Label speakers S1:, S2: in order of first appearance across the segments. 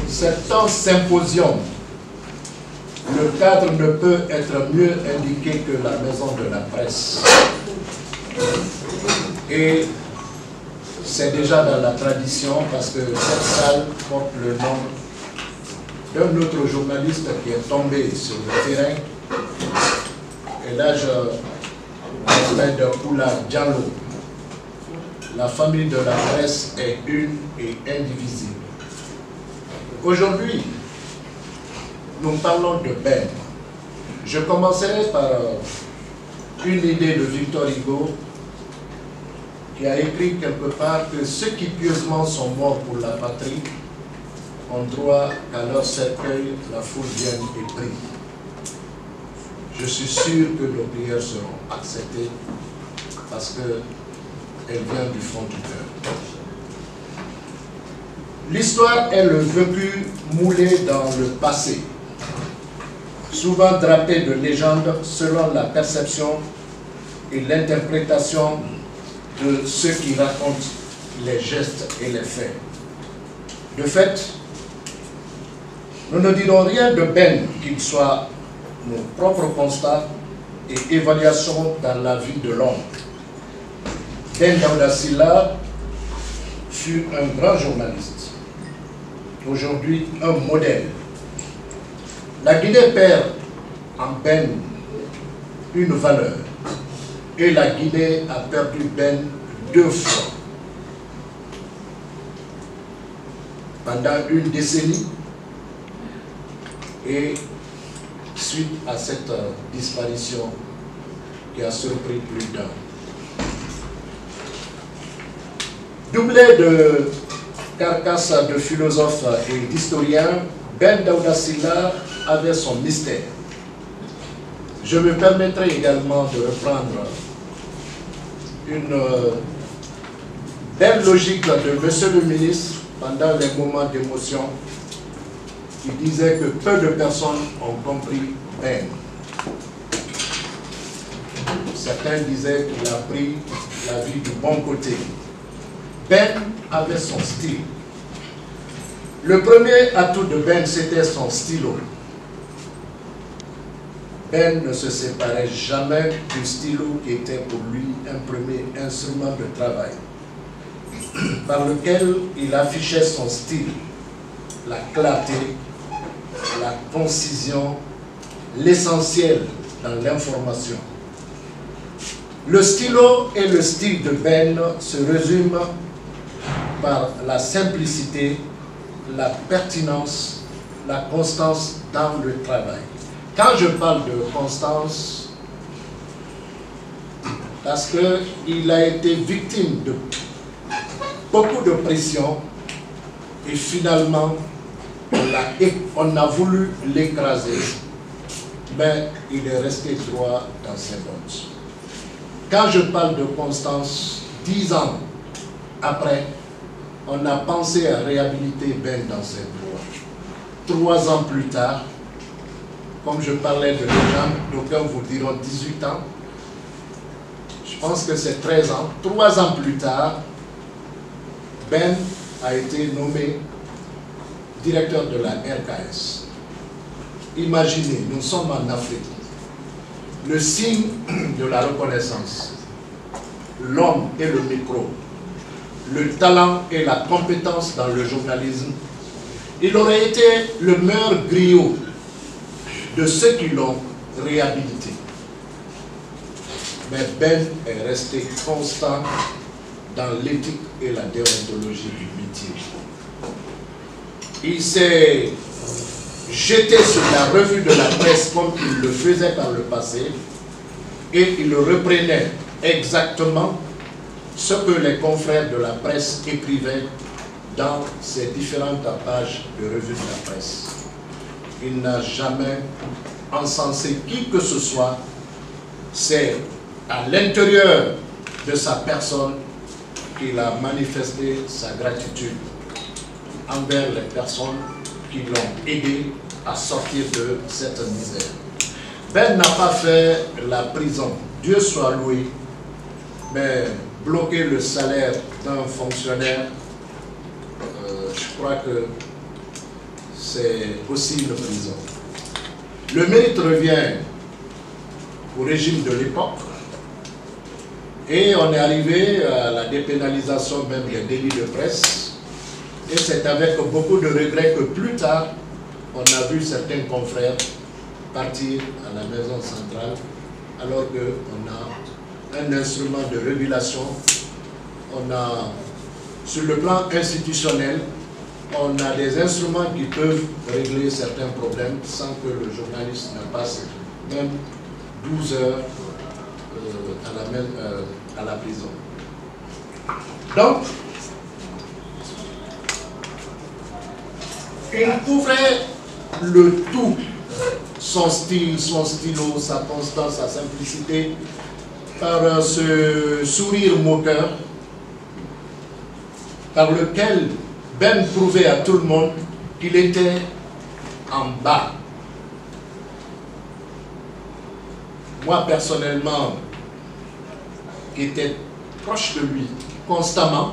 S1: C'est un symposium. Le cadre ne peut être mieux indiqué que la maison de la presse. Et c'est déjà dans la tradition parce que cette salle porte le nom d'un autre journaliste qui est tombé sur le terrain. Et là, je parle de Oula Diallo. La famille de la presse est une et indivisible. Aujourd'hui, nous parlons de Ben. Je commencerai par une idée de Victor Hugo qui a écrit quelque part que ceux qui pieusement sont morts pour la patrie ont droit qu'à leur cercueil la foule vienne et prie. Je suis sûr que nos prières seront acceptées parce qu'elles viennent du fond du cœur. L'histoire est le vécu moulé dans le passé, souvent drapé de légendes selon la perception et l'interprétation de ceux qui racontent les gestes et les faits. De fait, nous ne dirons rien de Ben qu'il soit nos propres constats et évaluations dans la vie de l'homme. Ben Daouda Sylla fut un grand journaliste, aujourd'hui un modèle. La Guinée perd en Ben une valeur et la Guinée a perdu Ben 2 fois. Pendant une décennie et suite à cette disparition qui a surpris plus d'un. Doublé de carcasses de philosophes et d'historiens, Ben Daouda Sylla avait son mystère. Je me permettrai également de reprendre une belle logique de Monsieur le ministre pendant les moments d'émotion qui disait que peu de personnes ont compris Ben. Certains disaient qu'il a pris la vie du bon côté. Ben avait son style. Le premier atout de Ben, c'était son stylo. Ben ne se séparait jamais du stylo qui était pour lui un premier instrument de travail, par lequel il affichait son style, la clarté, la concision, l'essentiel dans l'information. Le stylo et le style de Ben se résument par la simplicité, la pertinence, la constance dans le travail. Quand je parle de constance, parce qu'il a été victime de beaucoup de pression et finalement on a voulu l'écraser, mais il est resté droit dans ses bottes. Quand je parle de constance, 10 ans après, on a pensé à réhabiliter Ben dans ses droits. 3 ans plus tard, comme je parlais de légende, d'aucuns vous diront 18 ans, je pense que c'est 13 ans. 3 ans plus tard, Ben a été nommé directeur de la RKS. Imaginez, nous sommes en Afrique. Le signe de la reconnaissance, l'homme et le micro, le talent et la compétence dans le journalisme, il aurait été le meilleur griot de ceux qui l'ont réhabilité. Mais Ben est resté constant dans l'éthique et la déontologie du métier. Il s'est jeté sur la revue de la presse comme il le faisait par le passé et il reprenait exactement ce que les confrères de la presse écrivaient dans ces différentes pages de revue de la presse. Il n'a jamais encensé qui que ce soit. C'est à l'intérieur de sa personne qu'il a manifesté sa gratitude envers les personnes qui l'ont aidé à sortir de cette misère. Ben n'a pas fait la prison, Dieu soit loué, mais bloquer le salaire d'un fonctionnaire, je crois que c'est aussi une prison. Le mérite revient au régime de l'époque et on est arrivé à la dépénalisation même des délits de presse, et c'est avec beaucoup de regrets que plus tard on a vu certains confrères partir à la maison centrale alors qu'on a un instrument de régulation, on a sur le plan institutionnel, on a des instruments qui peuvent régler certains problèmes sans que le journaliste ne passe même 12 heures à la prison. Donc, il couvrait le tout, son style, son stylo, sa constance, sa simplicité, par ce sourire moqueur, par lequel Ben prouvait à tout le monde qu'il était en bas. Moi, personnellement, qui était proche de lui constamment,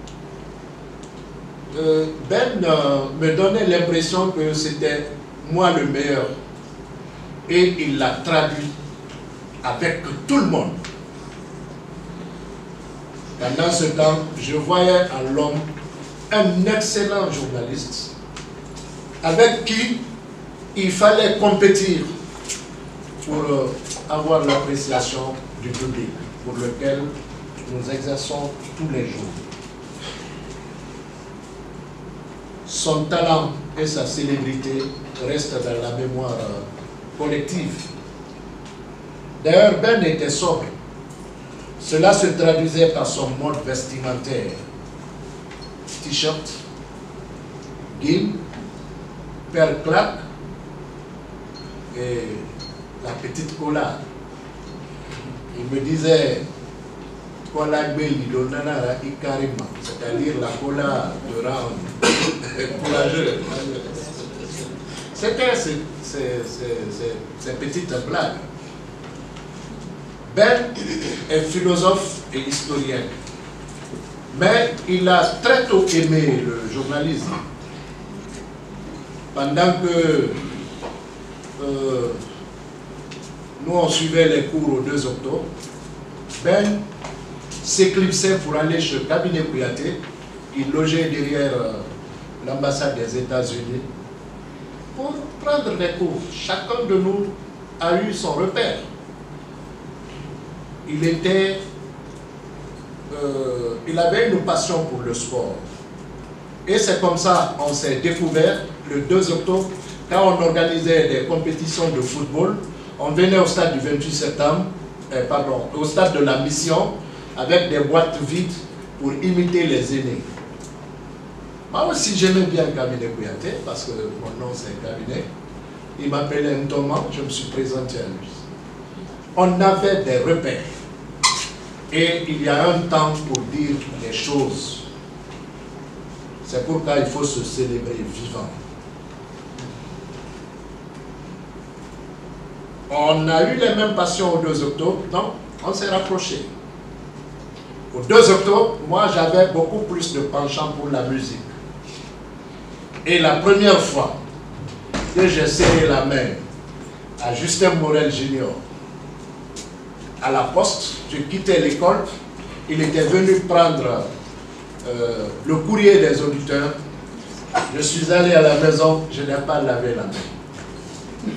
S1: Ben me donnait l'impression que c'était moi le meilleur. Et il l'a traduit avec tout le monde. Pendant ce temps, je voyais en l'homme un excellent journaliste avec qui il fallait compétir pour avoir l'appréciation du public pour lequel nous exerçons tous les jours. Son talent et sa célébrité restent dans la mémoire collective. D'ailleurs, Ben était sobre. Cela se traduisait par son mode vestimentaire. T-shirt, guim, paire claque et la petite cola. Il me disait c'est-à-dire la cola de rang courageux. C'était ces petites blagues. Ben est philosophe et historien, mais il a très tôt aimé le journalisme. Pendant que nous on suivait les cours au 2 octobre, Ben s'éclipsait pour aller chez le cabinet Kouyaté. Il logeait derrière l'ambassade des États-Unis pour prendre des cours. Chacun de nous a eu son repère. Il avait une passion pour le sport. Et c'est comme ça qu'on s'est découvert le 2 octobre, quand on organisait des compétitions de football. On venait au stade du 28 septembre, au stade de la Mission, avec des boîtes vides pour imiter les aînés. Moi aussi j'aimais bien Cabinet Kouyaté, parce que mon nom c'est Cabinet. Il m'appelait Ntoman, je me suis présenté à lui. On avait des repères. Et il y a un temps pour dire les choses. C'est pourquoi il faut se célébrer vivant. On a eu les mêmes passions au 2 octobre, donc on s'est rapprochés. Au 2 octobre, moi j'avais beaucoup plus de penchant pour la musique. Et la première fois que j'ai serré la main à Justin Morel Jr. à la poste, je quittais l'école, il était venu prendre le courrier des auditeurs. Je suis allé à la maison, je n'ai pas lavé la main.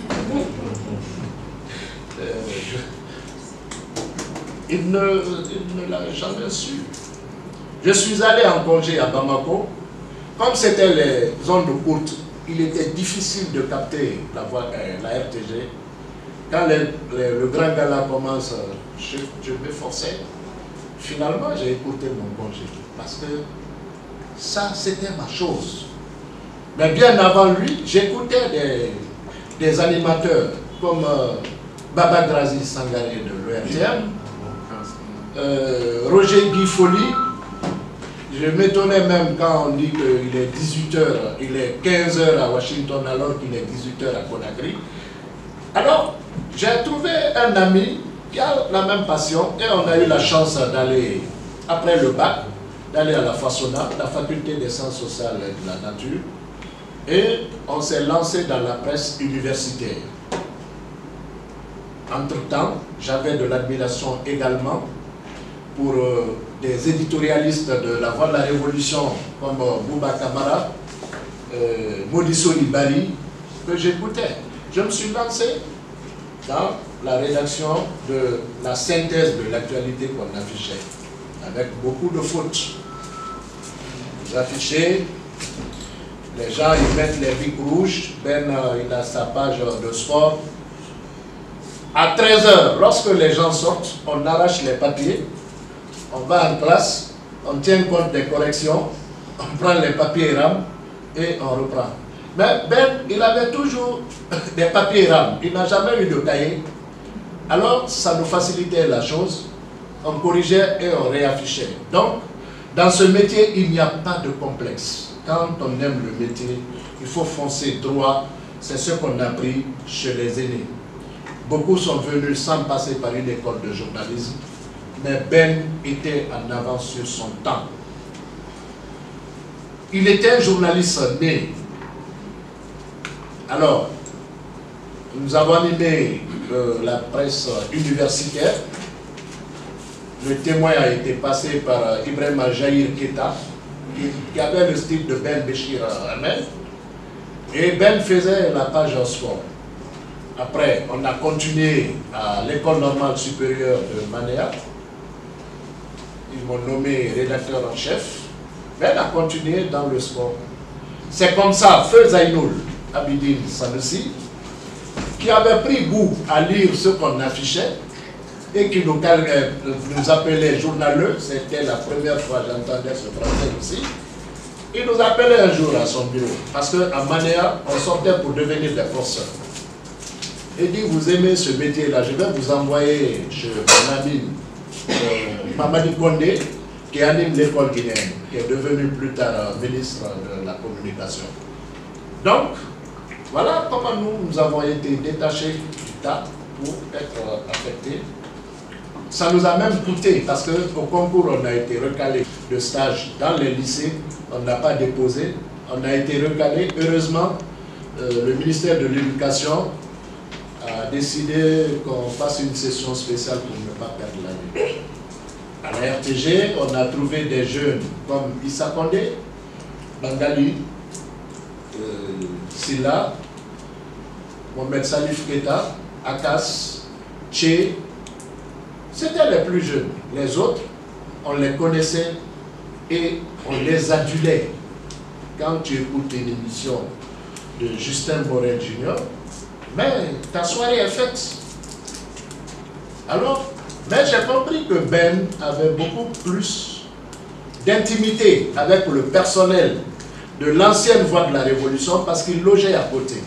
S1: Il ne l'a jamais su. Je suis allé en congé à Bamako. Comme c'était les ondes courtes, il était difficile de capter la RTG. Quand le grand gala commence, je me forçais. Finalement, j'ai écouté mon congé. Parce que ça, c'était ma chose. Mais bien avant lui, j'écoutais des animateurs comme Baba Grazi Sangaré de l'ORTM, Roger Guy Folly. Je m'étonnais même quand on dit qu'il est 18h, il est 15h à Washington alors qu'il est 18h à Conakry. Alors, j'ai trouvé un ami qui a la même passion et on a eu la chance d'aller, après le bac, d'aller à la FASONA, la faculté des sciences sociales et de la nature. Et on s'est lancé dans la presse universitaire. Entre-temps, j'avais de l'admiration également pour des éditorialistes de la Voix de la Révolution comme Bouba Kamara, Modiso Ibari, que j'écoutais. Je me suis lancé dans la rédaction de la synthèse de l'actualité qu'on affichait, avec beaucoup de fautes. Vous affichez, les gens ils mettent les bics rouges, Ben il a sa page de sport. À 13 h, lorsque les gens sortent, on arrache les papiers, on va en classe, on tient compte des corrections, on prend les papiers RAM et on reprend. Mais Ben, il avait toujours des papiers RAM, il n'a jamais eu de cahier. Alors, ça nous facilitait la chose, on corrigeait et on réaffichait. Donc, dans ce métier, il n'y a pas de complexe. Quand on aime le métier, il faut foncer droit. C'est ce qu'on a appris chez les aînés. Beaucoup sont venus sans passer par une école de journalisme, mais Ben était en avance sur son temps. Il était un journaliste né. Alors, nous avons animé la presse universitaire. Le témoin a été passé par Ibrahim Jaïr Keta, qui avait le style de Ben Béchir Ahmed. Et Ben faisait la page en sport. Après, on a continué à l'école normale supérieure de Manéa. Ils m'ont nommé rédacteur en chef. Ben a continué dans le sport. C'est comme ça, Feu Zainoul Abidine Sanusi, qui avait pris goût à lire ce qu'on affichait et qui nous appelait journaleux. C'était la première fois que j'entendais ce français aussi. Il nous appelait un jour à son bureau, parce qu'à Manéa, on sortait pour devenir des forceurs. Il dit, vous aimez ce métier-là, je vais vous envoyer chez mon ami Mamadi Kondé, qui anime l'école guinéenne, qui est devenu plus tard ministre de la communication. Donc, voilà comment nous avons été détachés du tas pour être affectés. Ça nous a même coûté, parce qu'au concours, on a été recalé de stage dans les lycées, on n'a pas déposé, on a été recalé. Heureusement, le ministère de l'Éducation a décidé qu'on fasse une session spéciale pour ne pas perdre l'année. À la RTG, on a trouvé des jeunes comme Issa Kondé, Bangali, Silla, Mohamed Salif Keta, Akas, Tché. C'était les plus jeunes. Les autres, on les connaissait et on les adulait. Quand tu écoutes une émission de Justin Borel Jr., mais ta soirée est faite. Alors, mais j'ai compris que Ben avait beaucoup plus d'intimité avec le personnel de l'ancienne Voix de la Révolution parce qu'il logeait à côté.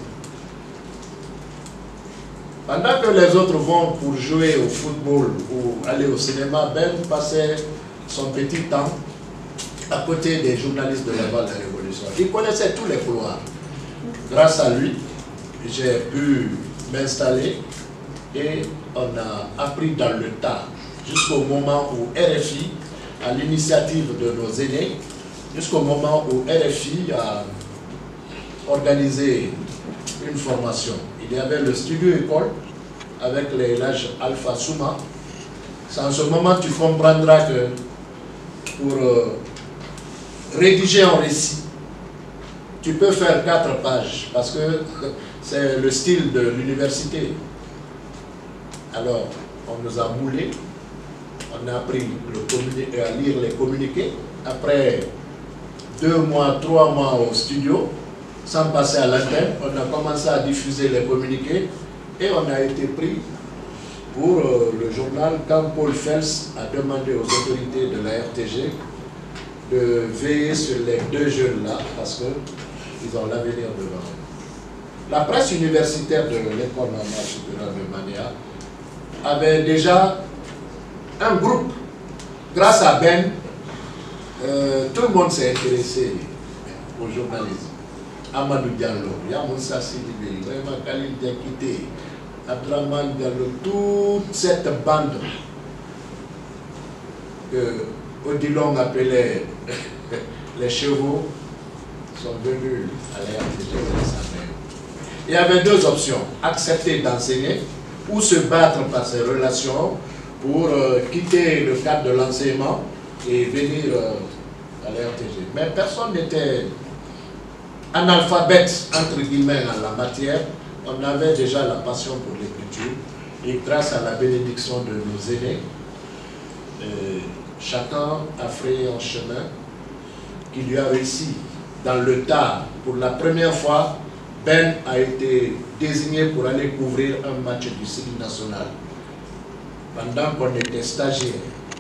S1: Pendant que les autres vont pour jouer au football ou aller au cinéma, Ben passait son petit temps à côté des journalistes de la Voix de la Révolution. Il connaissait tous les couloirs. Grâce à lui, j'ai pu m'installer et on a appris dans le tas jusqu'au moment où RFI, à l'initiative de nos aînés, jusqu'au moment où RFI a organisé une formation. Il y avait le studio école avec les l'âge Alpha Souma. C'est en ce moment que tu comprendras que pour rédiger un récit, tu peux faire 4 pages parce que c'est le style de l'université. Alors, on nous a moulés, on a appris à lire les communiqués. Après 2 mois, 3 mois au studio, sans passer à l'antenne, on a commencé à diffuser les communiqués et on a été pris pour le journal quand Paul Fels a demandé aux autorités de la RTG de veiller sur les 2 jeunes-là parce qu'ils ont l'avenir devant eux. La presse universitaire de l'école normale supérieure de Manéa avait déjà un groupe. Grâce à Ben, tout le monde s'est intéressé au journalisme. Amadou Diallo, Yamoussa Sidibé, vraiment Khalil Diakité, Abdraman Diallo, toute cette bande que Odilon appelait les chevaux sont venus à la RTG de sa mère. Il y avait deux options, accepter d'enseigner ou se battre par ses relations pour quitter le cadre de l'enseignement et venir à la RTG. Mais personne n'était analphabète, entre guillemets, en la matière. On avait déjà la passion pour l'écriture et grâce à la bénédiction de nos aînés, chacun a frayé un chemin qui lui a réussi. Dans le tas, pour la première fois, Ben a été désigné pour aller couvrir un match du Sidi national pendant qu'on était stagiaire.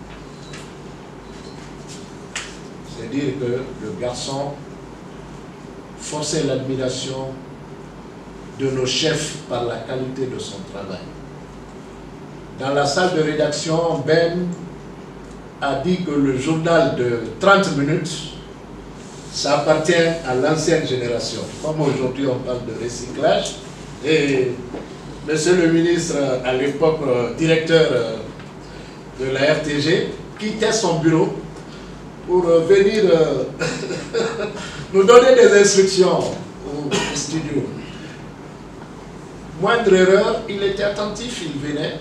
S1: C'est dire que le garçon forçait l'admiration de nos chefs par la qualité de son travail. Dans la salle de rédaction, Ben a dit que le journal de 30 minutes, ça appartient à l'ancienne génération. Comme aujourd'hui on parle de recyclage, et monsieur le ministre, à l'époque directeur de la RTG, quittait son bureau pour venir nous donner des instructions au studio. Moindre erreur, il était attentif, il venait.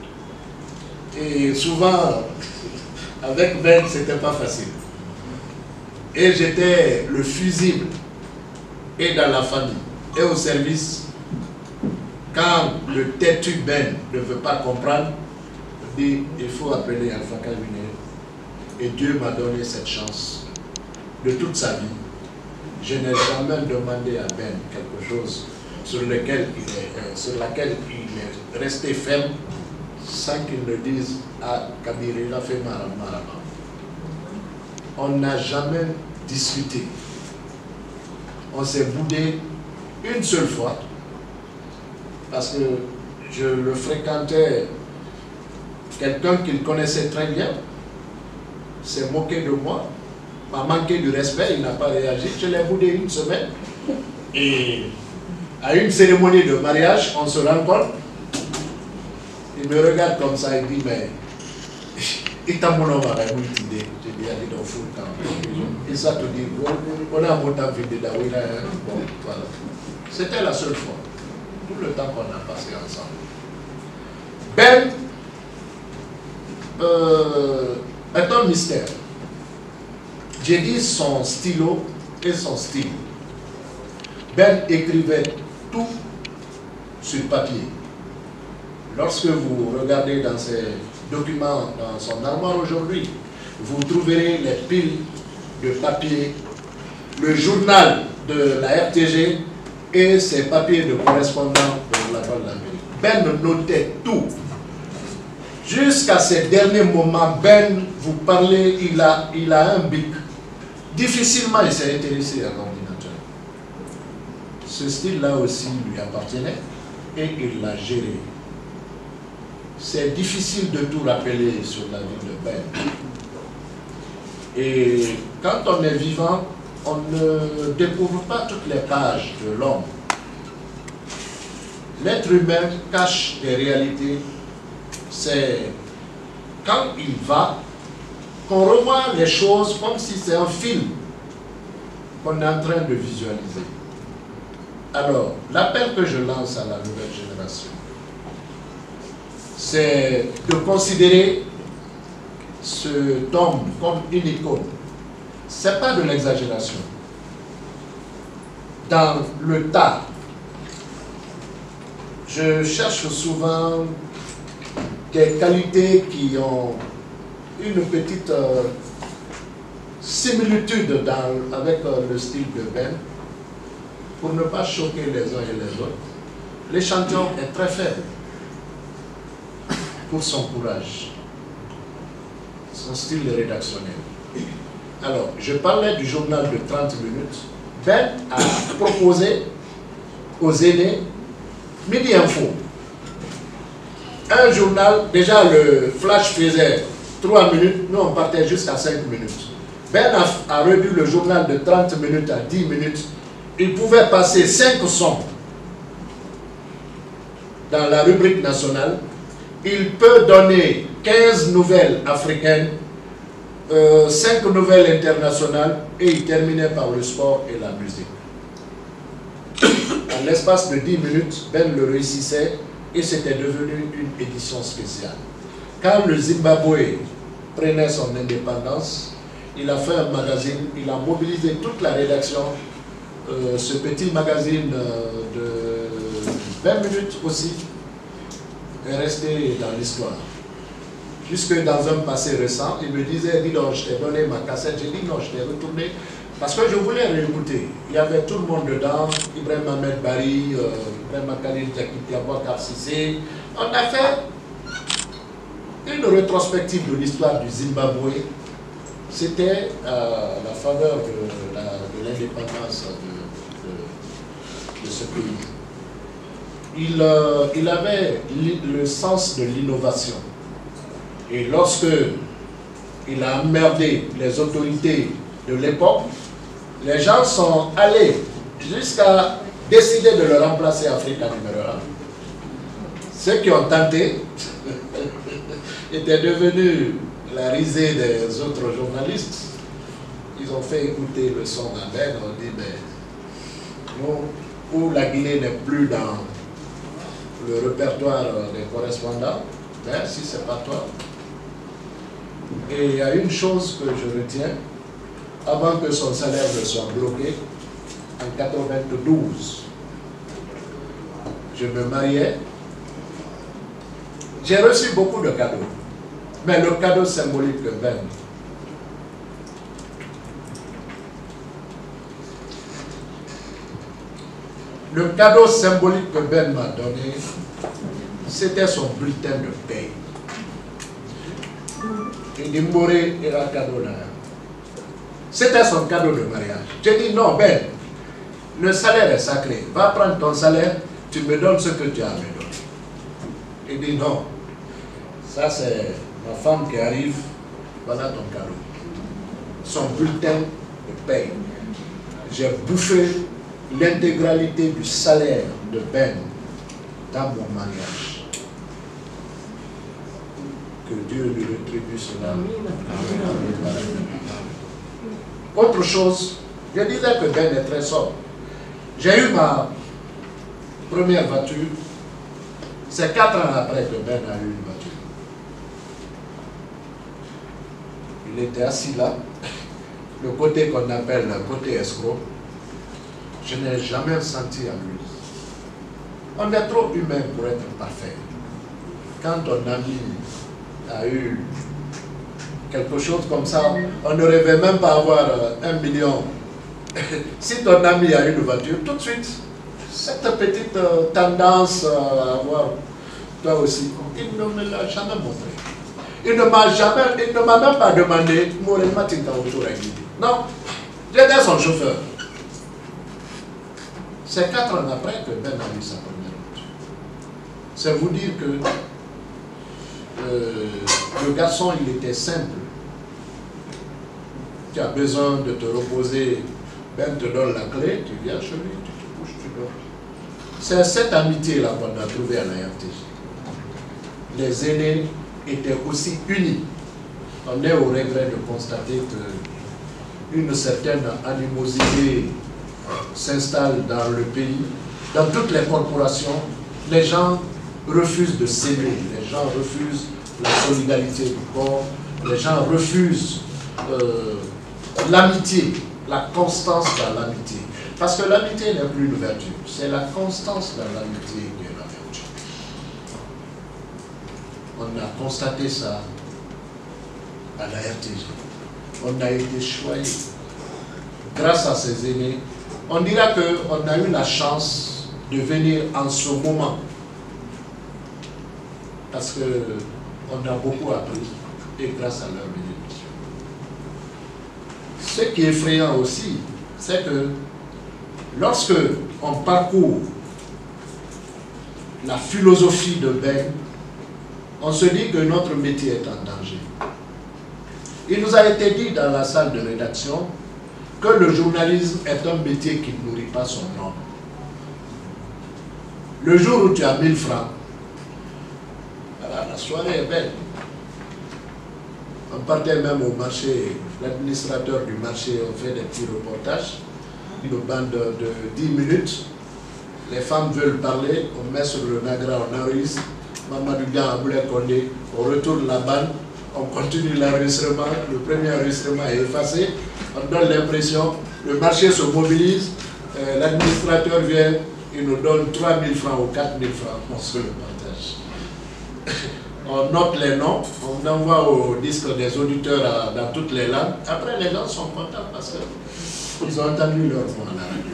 S1: Et souvent, avec Ben, c'était pas facile. Et j'étais le fusible, et dans la famille, et au service. Quand le têtu Ben ne veut pas comprendre, il dit, il faut appeler Alpha Kaluné. Et Dieu m'a donné cette chance. De toute sa vie, je n'ai jamais demandé à Ben quelque chose sur laquelle il est resté ferme, sans qu'il ne dise « Ah, Kabir, il a fait marama ». On n'a jamais discuté. On s'est boudé une seule fois, parce que je le fréquentais, quelqu'un qu'il connaissait très bien, s'est moqué de moi, m'a manqué du respect, il n'a pas réagi. Je l'ai boudé une semaine. Et à une cérémonie de mariage, on se rencontre. Il me regarde comme ça, il dit, mais il t'a mon homme avec une idée. Je dis, allez dans le full camp. Et ça te dit, on a un mot à vider d'Aouira. Bon, voilà. C'était la seule fois. Tout le temps qu'on a passé ensemble. Ben est un mystère. J'ai dit son stylo et son style. Ben écrivait tout sur papier. Lorsque vous regardez dans ses documents, dans son armoire aujourd'hui, vous trouverez les piles de papier, le journal de la RTG et ses papiers de correspondant de la Voix de l'Amérique. Ben notait tout. Jusqu'à ces derniers moments, Ben, vous parlez, il a un bic. Difficilement, il s'est intéressé à l'ordinateur. Ce style-là aussi lui appartenait et il l'a géré. C'est difficile de tout rappeler sur la vie de Ben. Et quand on est vivant, on ne découvre pas toutes les pages de l'homme. L'être humain cache des réalités. C'est quand il va qu'on revoit les choses comme si c'est un film qu'on est en train de visualiser. Alors, l'appel que je lance à la nouvelle génération, c'est de considérer cet homme comme une icône. Ce n'est pas de l'exagération. Dans le tas, je cherche souvent des qualités qui ont une petite similitude avec le style de Ben, pour ne pas choquer les uns et les autres. L'échantillon est très faible pour son courage, son style rédactionnel. Alors, je parlais du journal de 30 minutes. Ben a proposé aux aînés Midi Info. Un journal, déjà le flash faisait 3 minutes, nous on partait jusqu'à 5 minutes. Ben a réduit le journal de 30 minutes à 10 minutes. Il pouvait passer 5 sons dans la rubrique nationale. Il peut donner 15 nouvelles africaines 5 nouvelles internationales et il terminait par le sport et la musique. En l'espace de 10 minutes, Ben le réussissait et c'était devenu une édition spéciale. Quand le Zimbabwe prenait son indépendance, il a fait un magazine, il a mobilisé toute la rédaction. Ce petit magazine de 20 minutes aussi est resté dans l'histoire. Jusque dans un passé récent, il me disait, dis donc, je t'ai donné ma cassette. J'ai dit non, je t'ai retourné parce que je voulais réécouter. Il y avait tout le monde dedans, Ibrahim Ahmed Bari, Ibrahim Khalil Diakité, Abouakar Cissé. On a fait une rétrospective de l'histoire du Zimbabwe. C'était la faveur de l'indépendance de ce pays. Il avait le sens de l'innovation. Et lorsque il a emmerdé les autorités de l'époque, les gens sont allés jusqu'à décider de le remplacer Africa numéro 1. Ceux qui ont tenté étaient devenus la risée des autres journalistes. Ils ont fait écouter le son à Ben, on dit, mais nous, où la Guinée n'est plus dans le répertoire des correspondants, ben, si c'est pas toi. Et il y a une chose que je retiens, avant que son salaire ne soit bloqué, en 92, je me mariais. J'ai reçu beaucoup de cadeaux, mais le cadeau symbolique que Ben, le cadeau symbolique que Ben m'a donné, c'était son bulletin de paye. Il dit, Moré est un cadeau là. C'était son cadeau de mariage. J'ai dit, non, Ben, le salaire est sacré. Va prendre ton salaire, tu me donnes ce que tu as à me donner. Il dit, non, ça c'est ma femme qui arrive, voilà ton cadeau. Son bulletin de paye. J'ai bouffé l'intégralité du salaire de Ben dans mon mariage. Que Dieu lui rétribue cela. Autre chose, je disais que Ben est très sobre. J'ai eu ma première voiture. C'est 4 ans après que Ben a eu une voiture. Il était assis là, le côté qu'on appelle le côté escroc. Je n'ai jamais senti à lui. On est trop humain pour être parfait. Quand ton ami a eu quelque chose comme ça, on ne rêvait même pas avoir 1 million. Si ton ami a une voiture, tout de suite, cette petite tendance à avoir, toi aussi, il ne me l'a jamais montré. Il ne m'a même pas demandé, non, j'étais son chauffeur. C'est 4 ans après que Ben a eu sa première voiture. C'est vous dire que le garçon, il était simple. Tu as besoin de te reposer, Ben te donne la clé, tu viens chez lui, tu te couches, tu dors. C'est cette amitié-là qu'on a trouvée à l'IRTG. Les aînés étaient aussi unis. On est au regret de constater qu'une certaine animosité s'installe dans le pays. Dans toutes les corporations, les gens refusent de s'aimer, les gens refusent la solidarité du corps, les gens refusent l'amitié, la constance dans l'amitié. Parce que l'amitié n'est plus une vertu, c'est la constance dans l'amitié qui est la vertu. On a constaté ça à la RTG. On a été choyé. Grâce à ces aînés, on dira qu'on a eu la chance de venir en ce moment. Parce qu'on a beaucoup appris et grâce à leur bénédiction. Ce qui est effrayant aussi, c'est que lorsque on parcourt la philosophie de Ben, on se dit que notre métier est en danger. Il nous a été dit dans la salle de rédaction que le journalisme est un métier qui ne nourrit pas son homme. Le jour où tu as 1000 francs, voilà, la soirée est belle. On partait même au marché, l'administrateur du marché a fait des petits reportages, une bande de 10 minutes. Les femmes veulent parler, on met sur le Nagra, on enregistre, Mamadou Dia Aboulé Kondé, on retourne la bande, on continue l'enregistrement, le premier enregistrement est effacé, on donne l'impression, le marché se mobilise, l'administrateur vient, il nous donne 3 000 francs ou 4 000 francs, on se le partage. On note les noms, on envoie au disque des auditeurs dans toutes les langues. Après, les gens sont contents parce qu'ils ont entendu leur voix à la radio.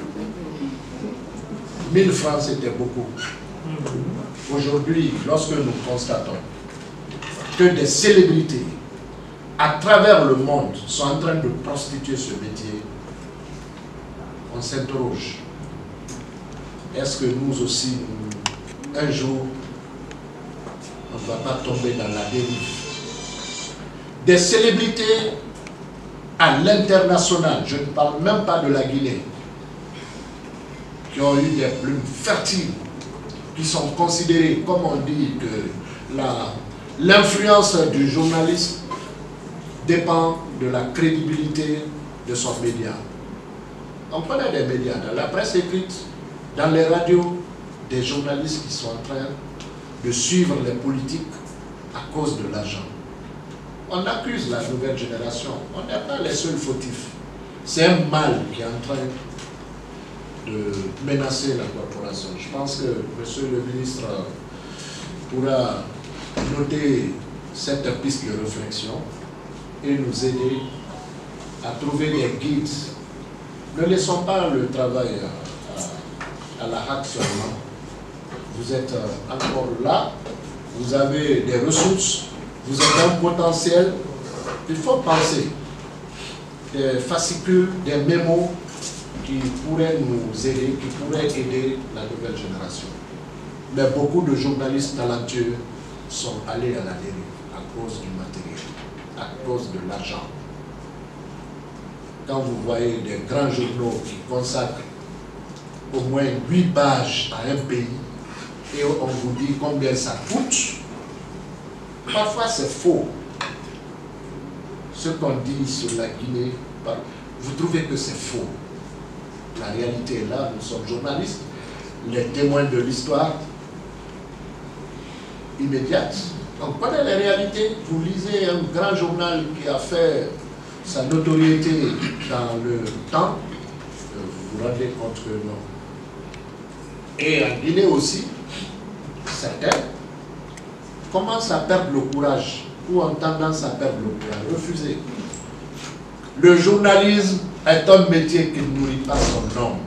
S1: 1000 francs, c'était beaucoup. Aujourd'hui, lorsque nous constatons que des célébrités à travers le monde sont en train de prostituer ce métier, on s'interroge. Est-ce que nous aussi, un jour, on ne va pas tomber dans la dérive? Des célébrités à l'international, je ne parle même pas de la Guinée, qui ont eu des plumes fertiles, qui sont considérées, comme on dit, que l'influence du journaliste dépend de la crédibilité de son média. On connaît des médias, dans la presse écrite, dans les radios, des journalistes qui sont en train de suivre les politiques à cause de l'argent. On accuse la nouvelle génération, on n'est pas les seuls fautifs. C'est un mal qui est en train de menacer la corporation. Je pense que monsieur le ministre pourra noter cette piste de réflexion et nous aider à trouver des guides. Ne laissons pas le travail à la hack seulement. Vous êtes encore là, vous avez des ressources, vous avez un potentiel. Il faut penser des fascicules, des mémos qui pourraient nous aider, qui pourraient aider la nouvelle génération. Mais beaucoup de journalistes talentueux sont allés à la dérive à cause du matériel, à cause de l'argent. Quand vous voyez des grands journaux qui consacrent au moins 8 pages à un pays et on vous dit combien ça coûte, parfois c'est faux. Ce qu'on dit sur la Guinée, vous trouvez que c'est faux. La réalité est là, nous sommes journalistes, les témoins de l'histoire immédiate. On connaît les réalités. Vous lisez un grand journal qui a fait sa notoriété dans le temps, vous vous rendez compte que non. Et en Guinée aussi, certains commencent à perdre le courage ou ont tendance à perdre le courage, refuser. Le journalisme est un métier qui ne nourrit pas son homme.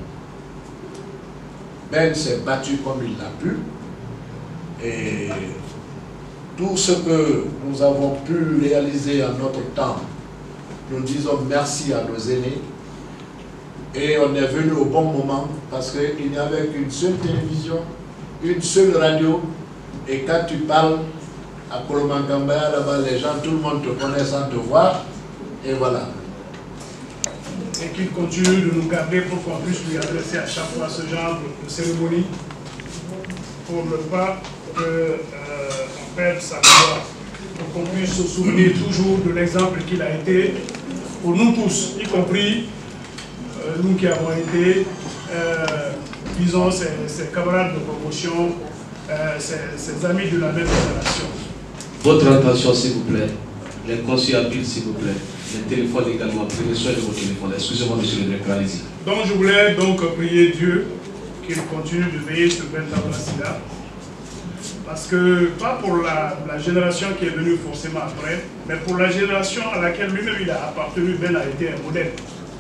S1: Ben s'est battu comme il l'a pu et tout ce que nous avons pu réaliser en notre temps, nous disons merci à nos aînés et on est venu au bon moment parce qu'il n'y avait qu'une seule télévision, une seule radio et quand tu parles à Kolomangambaya, là-bas les gens, tout le monde te connaît sans te voir et voilà.
S2: Et qu'il continue de nous garder pour qu'on puisse lui adresser à chaque fois ce genre de cérémonie pour ne pas qu'on perde sa gloire, pour qu'on puisse se souvenir toujours de l'exemple qu'il a été pour nous tous, y compris nous qui avons été, disons, ses camarades de promotion, ses amis de la même génération.
S3: Votre attention, s'il vous plaît. Les conciliables, s'il vous plaît. Les téléphones également. Prenez soin de vos téléphones. Excusez-moi, monsieur le directeur, allez-y.
S2: Donc, je voulais donc prier Dieu qu'il continue de veiller sur Ben Tablacida. Parce que, pas pour la génération qui est venue forcément après, mais pour la génération à laquelle lui-même il a appartenu, Ben a été un modèle.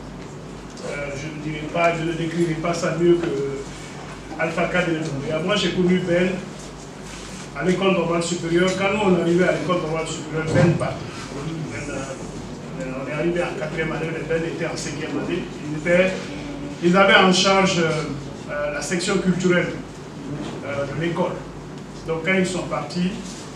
S2: Je ne décrirai pas ça mieux que Alpha Kadé. Moi, j'ai connu Ben à l'école normale supérieure. Quand nous on arrivait à l'école normale supérieure, Ben pas. On est arrivé en 4e année, Ben était en 5e année. Ils avaient en charge la section culturelle de l'école. Donc quand ils sont partis,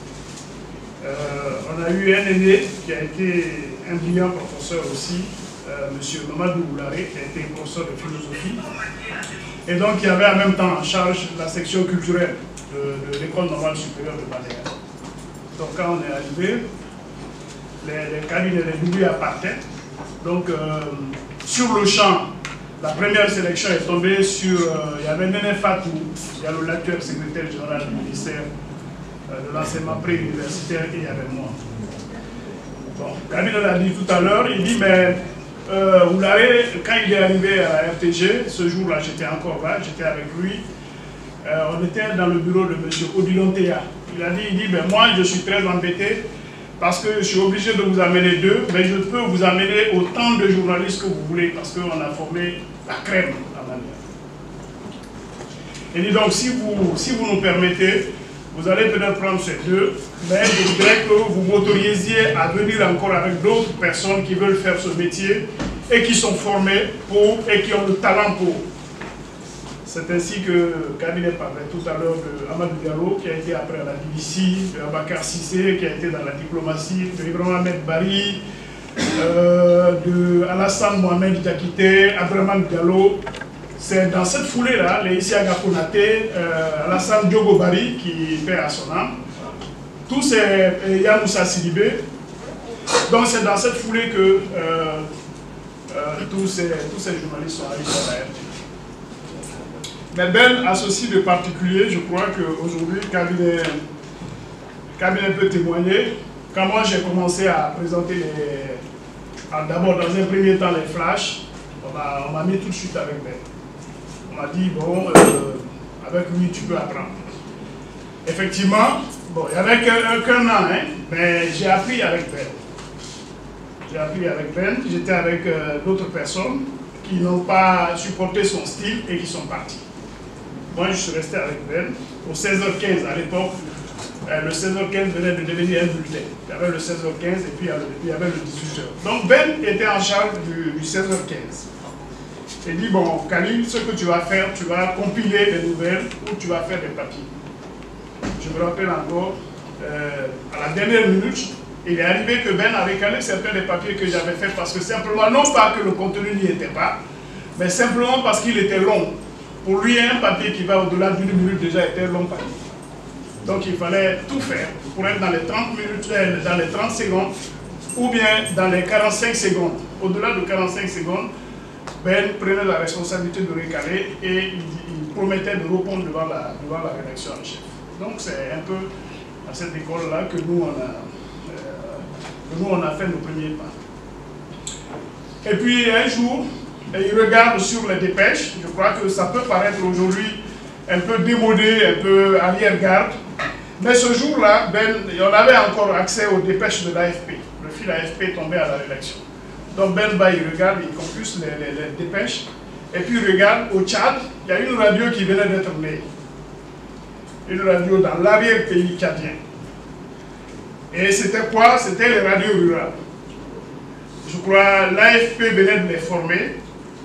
S2: on a eu un aîné qui a été un brillant professeur aussi, M. Mamadou Boulare, qui a été professeur de philosophie. Et donc il avait en même temps en charge la section culturelle de l'école normale supérieure de Baléa. Donc quand on est arrivé, les cabines, les doublés appartaient. Donc, sur le champ, la première sélection est tombée sur... il y avait Néné Fatou, il y a l'actuel secrétaire général du ministère de l'enseignement préuniversitaire, et il y avait moi. Bon, Kabila l'a dit tout à l'heure, il dit, mais vous l'avez, quand il est arrivé à la RTG, ce jour-là, j'étais encore là, j'étais avec lui, on était dans le bureau de M. Odilon Théa. Il dit, ben moi, je suis très embêté, parce que je suis obligé de vous amener deux, mais je peux vous amener autant de journalistes que vous voulez, parce qu'on a formé la crème à manière. Il dit donc, si vous nous permettez, vous allez peut-être prendre ces deux, mais je voudrais que vous m'autorisiez à venir encore avec d'autres personnes qui veulent faire ce métier et qui sont formées pour et qui ont le talent pour. C'est ainsi que Kabila parlait tout à l'heure de Amadou Diallo, qui a été après à la BBC, de Abakar Sissé, qui a été dans la diplomatie, de Ibrahim Ahmed Bari, de Alassane Mohamed Diakité, Abdraman Diallo. C'est dans cette foulée-là, les Isiaga Konaté, Alassane Diogo Bari, qui fait à son âme, tous ces Yamoussa Sidibé. Donc c'est dans cette foulée que tous ces journalistes sont arrivés à la RTG. Mais Ben a ceci de particulier, je crois qu'aujourd'hui, Kabila peut témoigner. Quand moi j'ai commencé à présenter d'abord dans un premier temps les flashs, on m'a mis tout de suite avec Ben. On m'a dit, bon, avec lui tu peux apprendre. Effectivement, bon, il n'y avait qu'un an, hein, mais j'ai appris avec Ben. J'ai appris avec Ben, j'étais avec d'autres personnes qui n'ont pas supporté son style et qui sont partis. Moi, je suis resté avec Ben. Au 16h15 à l'époque, le 16h15 venait de devenir un bulletin. Il y avait le 16h15 et puis il y avait le 18h. Donc Ben était en charge du 16h15. Il dit, bon, Khalil, ce que tu vas faire, tu vas compiler des nouvelles ou tu vas faire des papiers. Je me rappelle encore, à la dernière minute, il est arrivé que Ben avait calé certains des papiers que j'avais fait parce que simplement, non pas que le contenu n'y était pas, mais simplement parce qu'il était long. Pour lui, un papier qui va au-delà d'une minute déjà était long papier. Donc il fallait tout faire pour être dans les 30 minutes, dans les 30 secondes, ou bien dans les 45 secondes. Au-delà de 45 secondes, Ben prenait la responsabilité de recaler et il promettait de répondre devant la rédaction en chef. Donc c'est un peu à cette école-là que nous on a fait nos premiers pas. Et puis un jour, il regarde sur les dépêches. Je crois que ça peut paraître aujourd'hui un peu démodé, un peu arrière-garde. Mais ce jour-là, on avait encore accès aux dépêches de l'AFP. Le fil AFP tombait à la rédaction. Donc Ben il regarde, il compulse les dépêches. Et puis il regarde au Tchad, il y a une radio qui venait d'être née. Une radio dans l'arrière-pays tchadien. Et c'était quoi? C'était les radios rurales. Je crois l'AFP venait de les former.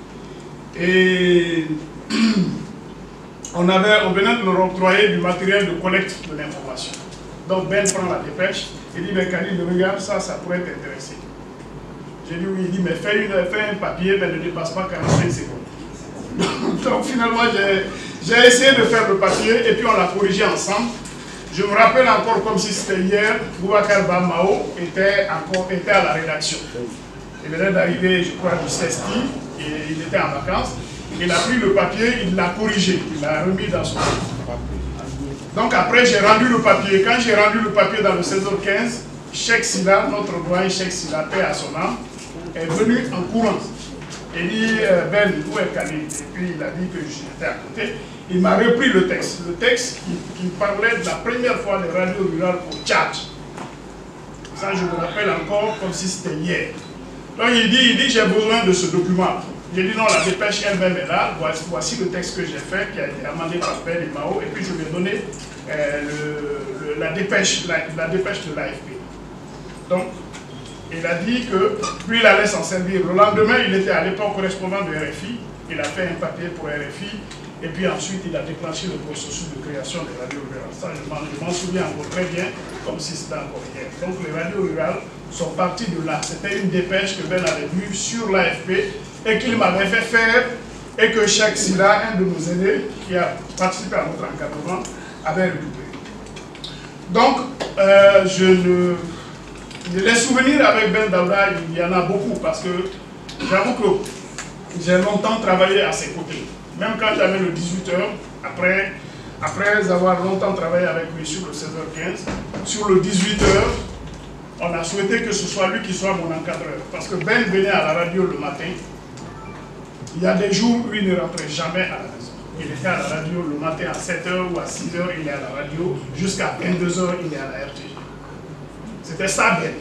S2: Et on venait de leur octroyer du matériel de collecte de l'information. Donc Ben prend la dépêche et dit, mais Khalil, regarde ça, ça pourrait t'intéresser. J'ai dit oui, il dit, mais fais un papier, mais ne dépasse pas 45 secondes. Donc finalement, j'ai essayé de faire le papier et puis on l'a corrigé ensemble. Je me rappelle encore comme si c'était hier, Boubacar Bamao était à la rédaction. Il venait d'arriver, je crois, du CESTI, et il était en vacances. Il a pris le papier, il l'a corrigé, il l'a remis dans son papier. Donc après, j'ai rendu le papier. Quand j'ai rendu le papier dans le 16h15, Cheikh Silla, notre doyen Cheikh Silla, paix à son âme, est venu en courant. Il dit, Ben, où est Khalil? Et puis il a dit que j'étais à côté. Il m'a repris le texte qui parlait de la première fois des radios rurales au Tchad. Ça, je me rappelle encore comme si c'était hier. Donc il dit j'ai besoin de ce document. J'ai dit non, la dépêche elle-même est là. Voici le texte que j'ai fait, qui a été amendé par Ben et Mao. Et puis je lui ai donné la dépêche de l'AFP. Donc, il a dit que lui, il allait s'en servir. Le lendemain, il était à l'époque correspondant de RFI. Il a fait un papier pour RFI. Et puis ensuite, il a déclenché le processus de création des radios rurales. Ça, je m'en souviens encore très bien, comme si c'était encore hier. Donc, les radios rurales sont parties de là. C'était une dépêche que Ben avait vue sur l'AFP et qu'il m'avait fait faire et que Cheikh Silla, un de nos aînés, qui a participé à notre encadrement, avait récupéré. Donc, Les souvenirs avec Ben Daouda, il y en a beaucoup parce que j'avoue que j'ai longtemps travaillé à ses côtés. Même quand j'avais le 18h, après avoir longtemps travaillé avec lui sur le 16h15, sur le 18h, on a souhaité que ce soit lui qui soit mon encadreur. Parce que Ben venait à la radio le matin. Il y a des jours où il ne rentrait jamais à la maison. Il était à la radio le matin à 7h ou à 6h, il est à la radio. Jusqu'à 22h, il est à la RTG. C'était ça, Ben.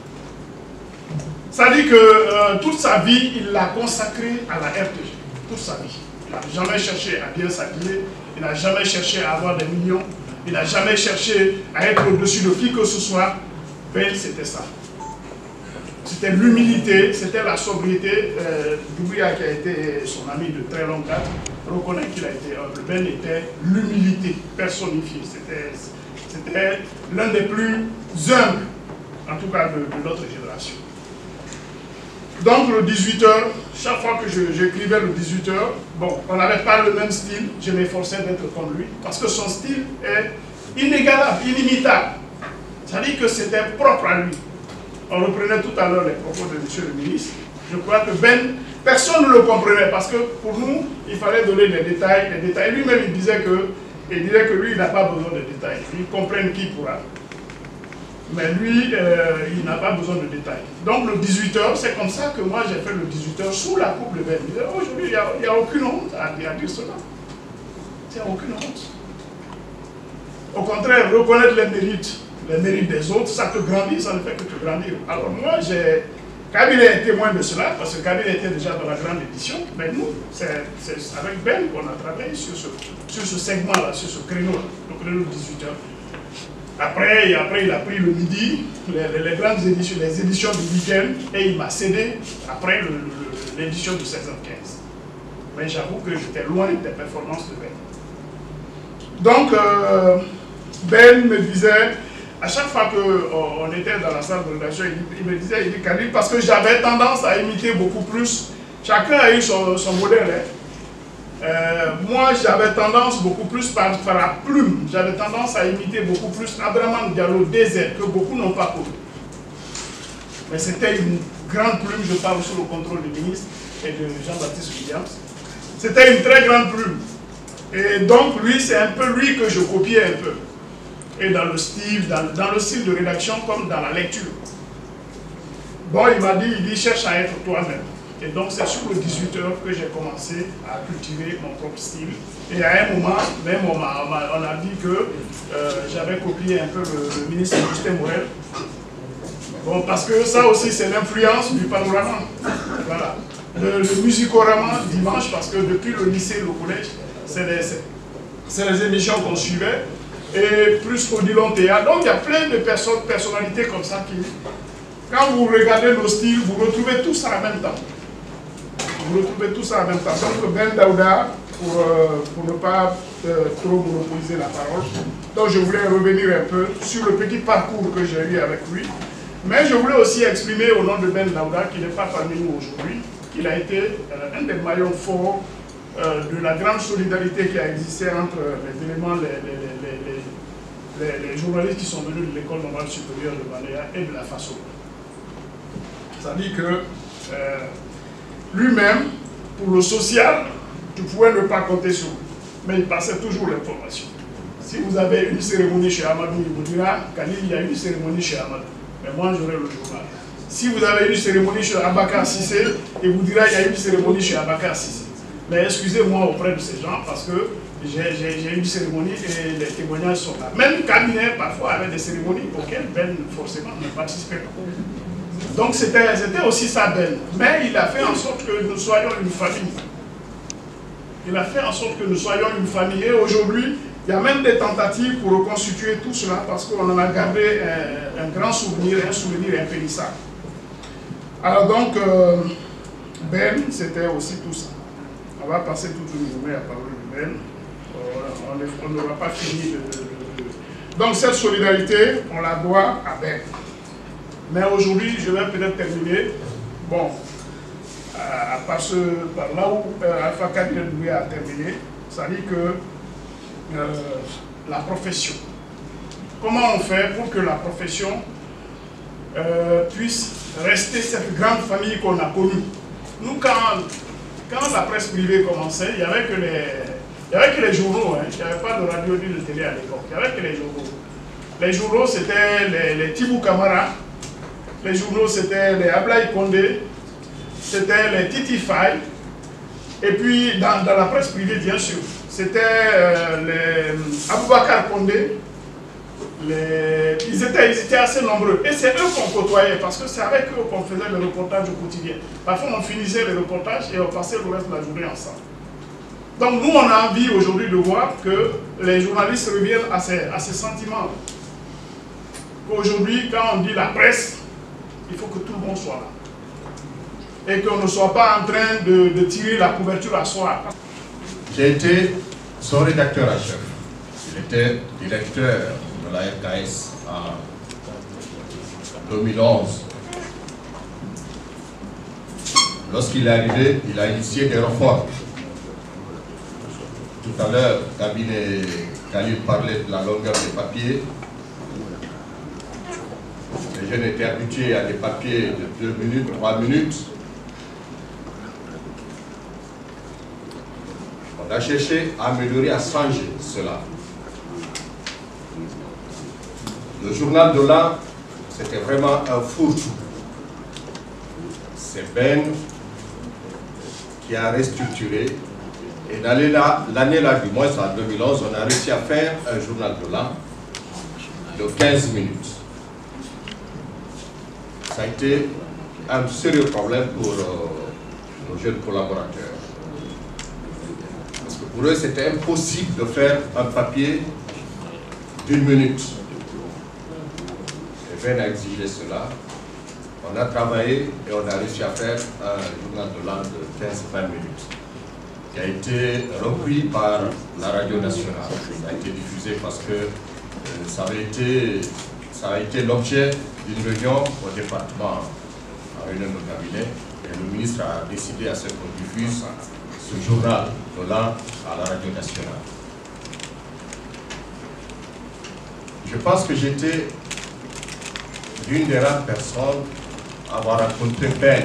S2: Ça dit que toute sa vie, il l'a consacré à la RTG. Toute sa vie. Il n'a jamais cherché à bien s'habiller. Il n'a jamais cherché à avoir des millions. Il n'a jamais cherché à être au-dessus de qui que ce soit. Ben, c'était ça. C'était l'humilité, c'était la sobriété. Doumbouya, qui a été son ami de très longue date, reconnaît qu'il a été humble. Ben était l'humilité personnifiée. C'était l'un des plus humbles, en tout cas de notre génération. Donc le 18h, chaque fois que j'écrivais le 18h, bon, on n'avait pas le même style, je m'efforçais d'être comme lui, parce que son style est inégalable, inimitable. C'est-à-dire que c'était propre à lui. On reprenait tout à l'heure les propos de M. le ministre. Je crois que Ben, personne ne le comprenait, parce que pour nous, il fallait donner les détails. Lui-même, il disait que lui, il n'a pas besoin de détails. Il comprenne qui pourra. Mais lui, il n'a pas besoin de détails. Donc le 18h, c'est comme ça que moi j'ai fait le 18h sous la coupe de Ben. Aujourd'hui, il n'y a aucune honte à dire cela. Il n'y a aucune honte. Au contraire, reconnaître les mérites des autres, ça te grandit, ça ne fait que te grandir. Alors moi, Kabyle est témoin de cela, parce que Kabyle était déjà dans la grande édition, mais nous, c'est avec Ben qu'on a travaillé sur ce segment-là, sur ce créneau-là, le créneau de 18h. Après, il a pris le midi, les grandes éditions, les éditions du week-end, et il m'a cédé après l'édition de 16h15. Mais j'avoue que j'étais loin des performances de Ben. Donc, Ben me disait, à chaque fois qu'on était dans la salle de rédaction, il me disait, Kabyle, parce que j'avais tendance à imiter beaucoup plus. Chacun a eu son modèle. Hein. Moi, j'avais tendance beaucoup plus par la plume, j'avais tendance à imiter beaucoup plus Abdraman Diallo, DZ, que beaucoup n'ont pas connu. Mais c'était une grande plume, je parle sous le contrôle du ministre et de Jean-Baptiste Williams. C'était une très grande plume. Et donc, lui, c'est un peu lui que je copiais un peu. Et dans le style de rédaction comme dans la lecture. Bon, il m'a dit, cherche à être toi-même. Et donc c'est sur le 18h que j'ai commencé à cultiver mon propre style. Et à un moment, même on a dit que j'avais copié un peu le ministre Justin Morel. Bon, parce que ça aussi c'est l'influence du panorama. Voilà. Le musicorama dimanche, parce que depuis le lycée, le collège, c'est les émissions qu'on suivait. Et plus qu'Odilon Théâtre. Donc il y a plein de personnalités comme ça qui, quand vous regardez nos styles, vous retrouvez tout ça en même temps. Vous retrouvez tout ça en même temps. Donc Ben Daouda, pour ne pas trop monopoliser la parole, donc je voulais revenir un peu sur le petit parcours que j'ai eu avec lui. Mais je voulais aussi exprimer au nom de Ben Daouda, qui n'est pas parmi nous aujourd'hui, qu'il a été un des maillons forts de la grande solidarité qui a existé entre les éléments, les journalistes qui sont venus de l'école normale supérieure de Baléa et de la FASO. C'est-à-dire que lui-même, pour le social, tu pouvais ne pas compter sur lui, mais il passait toujours l'information. Si vous avez une cérémonie chez Amadou, il vous dira, Khalil, il y a une cérémonie chez Amadou, mais moi j'aurai le journal. Si vous avez une cérémonie chez Abakar Sissé, il vous dira, il y a une cérémonie chez Abakar Sissé. Mais excusez-moi auprès de ces gens, parce que j'ai une cérémonie et les témoignages sont là. Même Cabinet, parfois, avait des cérémonies auxquelles Ben, forcément, ne participait pas. Donc c'était aussi ça, Ben. Mais il a fait en sorte que nous soyons une famille. Il a fait en sorte que nous soyons une famille. Et aujourd'hui, il y a même des tentatives pour reconstituer tout cela parce qu'on en a gardé un grand souvenir, un souvenir impérissable. Alors donc, Ben, c'était aussi tout ça. On va passer toute une journée à parler de Ben. On n'aura pas fini de... Donc cette solidarité, on la doit à Ben. Mais aujourd'hui, je vais peut-être terminer, bon, par là où Alpha Kabyle Doumbouya a terminé, c'est-à-dire que la profession. Comment on fait pour que la profession puisse rester cette grande famille qu'on a connue. Nous, quand la presse privée commençait, il n'y avait que les journaux, hein. Il n'y avait pas de radio ni de télé à l'époque, il n'y avait que les journaux. Les journaux, c'était les Tibou Kamara, les journaux, c'était les Ablaï Condé, c'était les Titi Faye, et puis dans la presse privée, bien sûr, c'était les Aboubakar Condé. Ils étaient assez nombreux. Et c'est eux qu'on côtoyait, parce que c'est avec eux qu'on faisait le reportage au quotidien. Parfois, on finissait les reportages et on passait le reste de la journée ensemble. Donc, nous, on a envie aujourd'hui de voir que les journalistes reviennent à ces sentiments. Qu'aujourd'hui, quand on dit la presse, il faut que tout le monde soit là. Et qu'on ne soit pas en train de tirer la couverture à soi.
S4: J'ai été son rédacteur en chef. Il était directeur de la RKS en 2011. Lorsqu'il est arrivé, il a initié des réformes. Tout à l'heure, Khalil parlait de la longueur des papiers. Les jeunes étaient habitués à des papiers de 2 minutes, 3 minutes. On a cherché à améliorer, à changer cela. Le journal de l'an, c'était vraiment un fourre-tout. C'est Ben qui a restructuré. Et dans l'année-là, du moins, en 2011, on a réussi à faire un journal de l'an de 15 minutes. Ça a été un sérieux problème pour nos jeunes collaborateurs. Parce que pour eux, c'était impossible de faire un papier d'1 minute. Et Ben a exigé cela. On a travaillé et on a réussi à faire un journal de l'an de 15-20 minutes, qui a été repris par la radio nationale. Ça a été diffusé parce que ça a été l'objet d'une réunion au département, en réunion de cabinet, et le ministre a décidé à ce qu'on diffuse ce journal de l'an à la radio nationale. Je pense que j'étais l'une des rares personnes à avoir rencontré Ben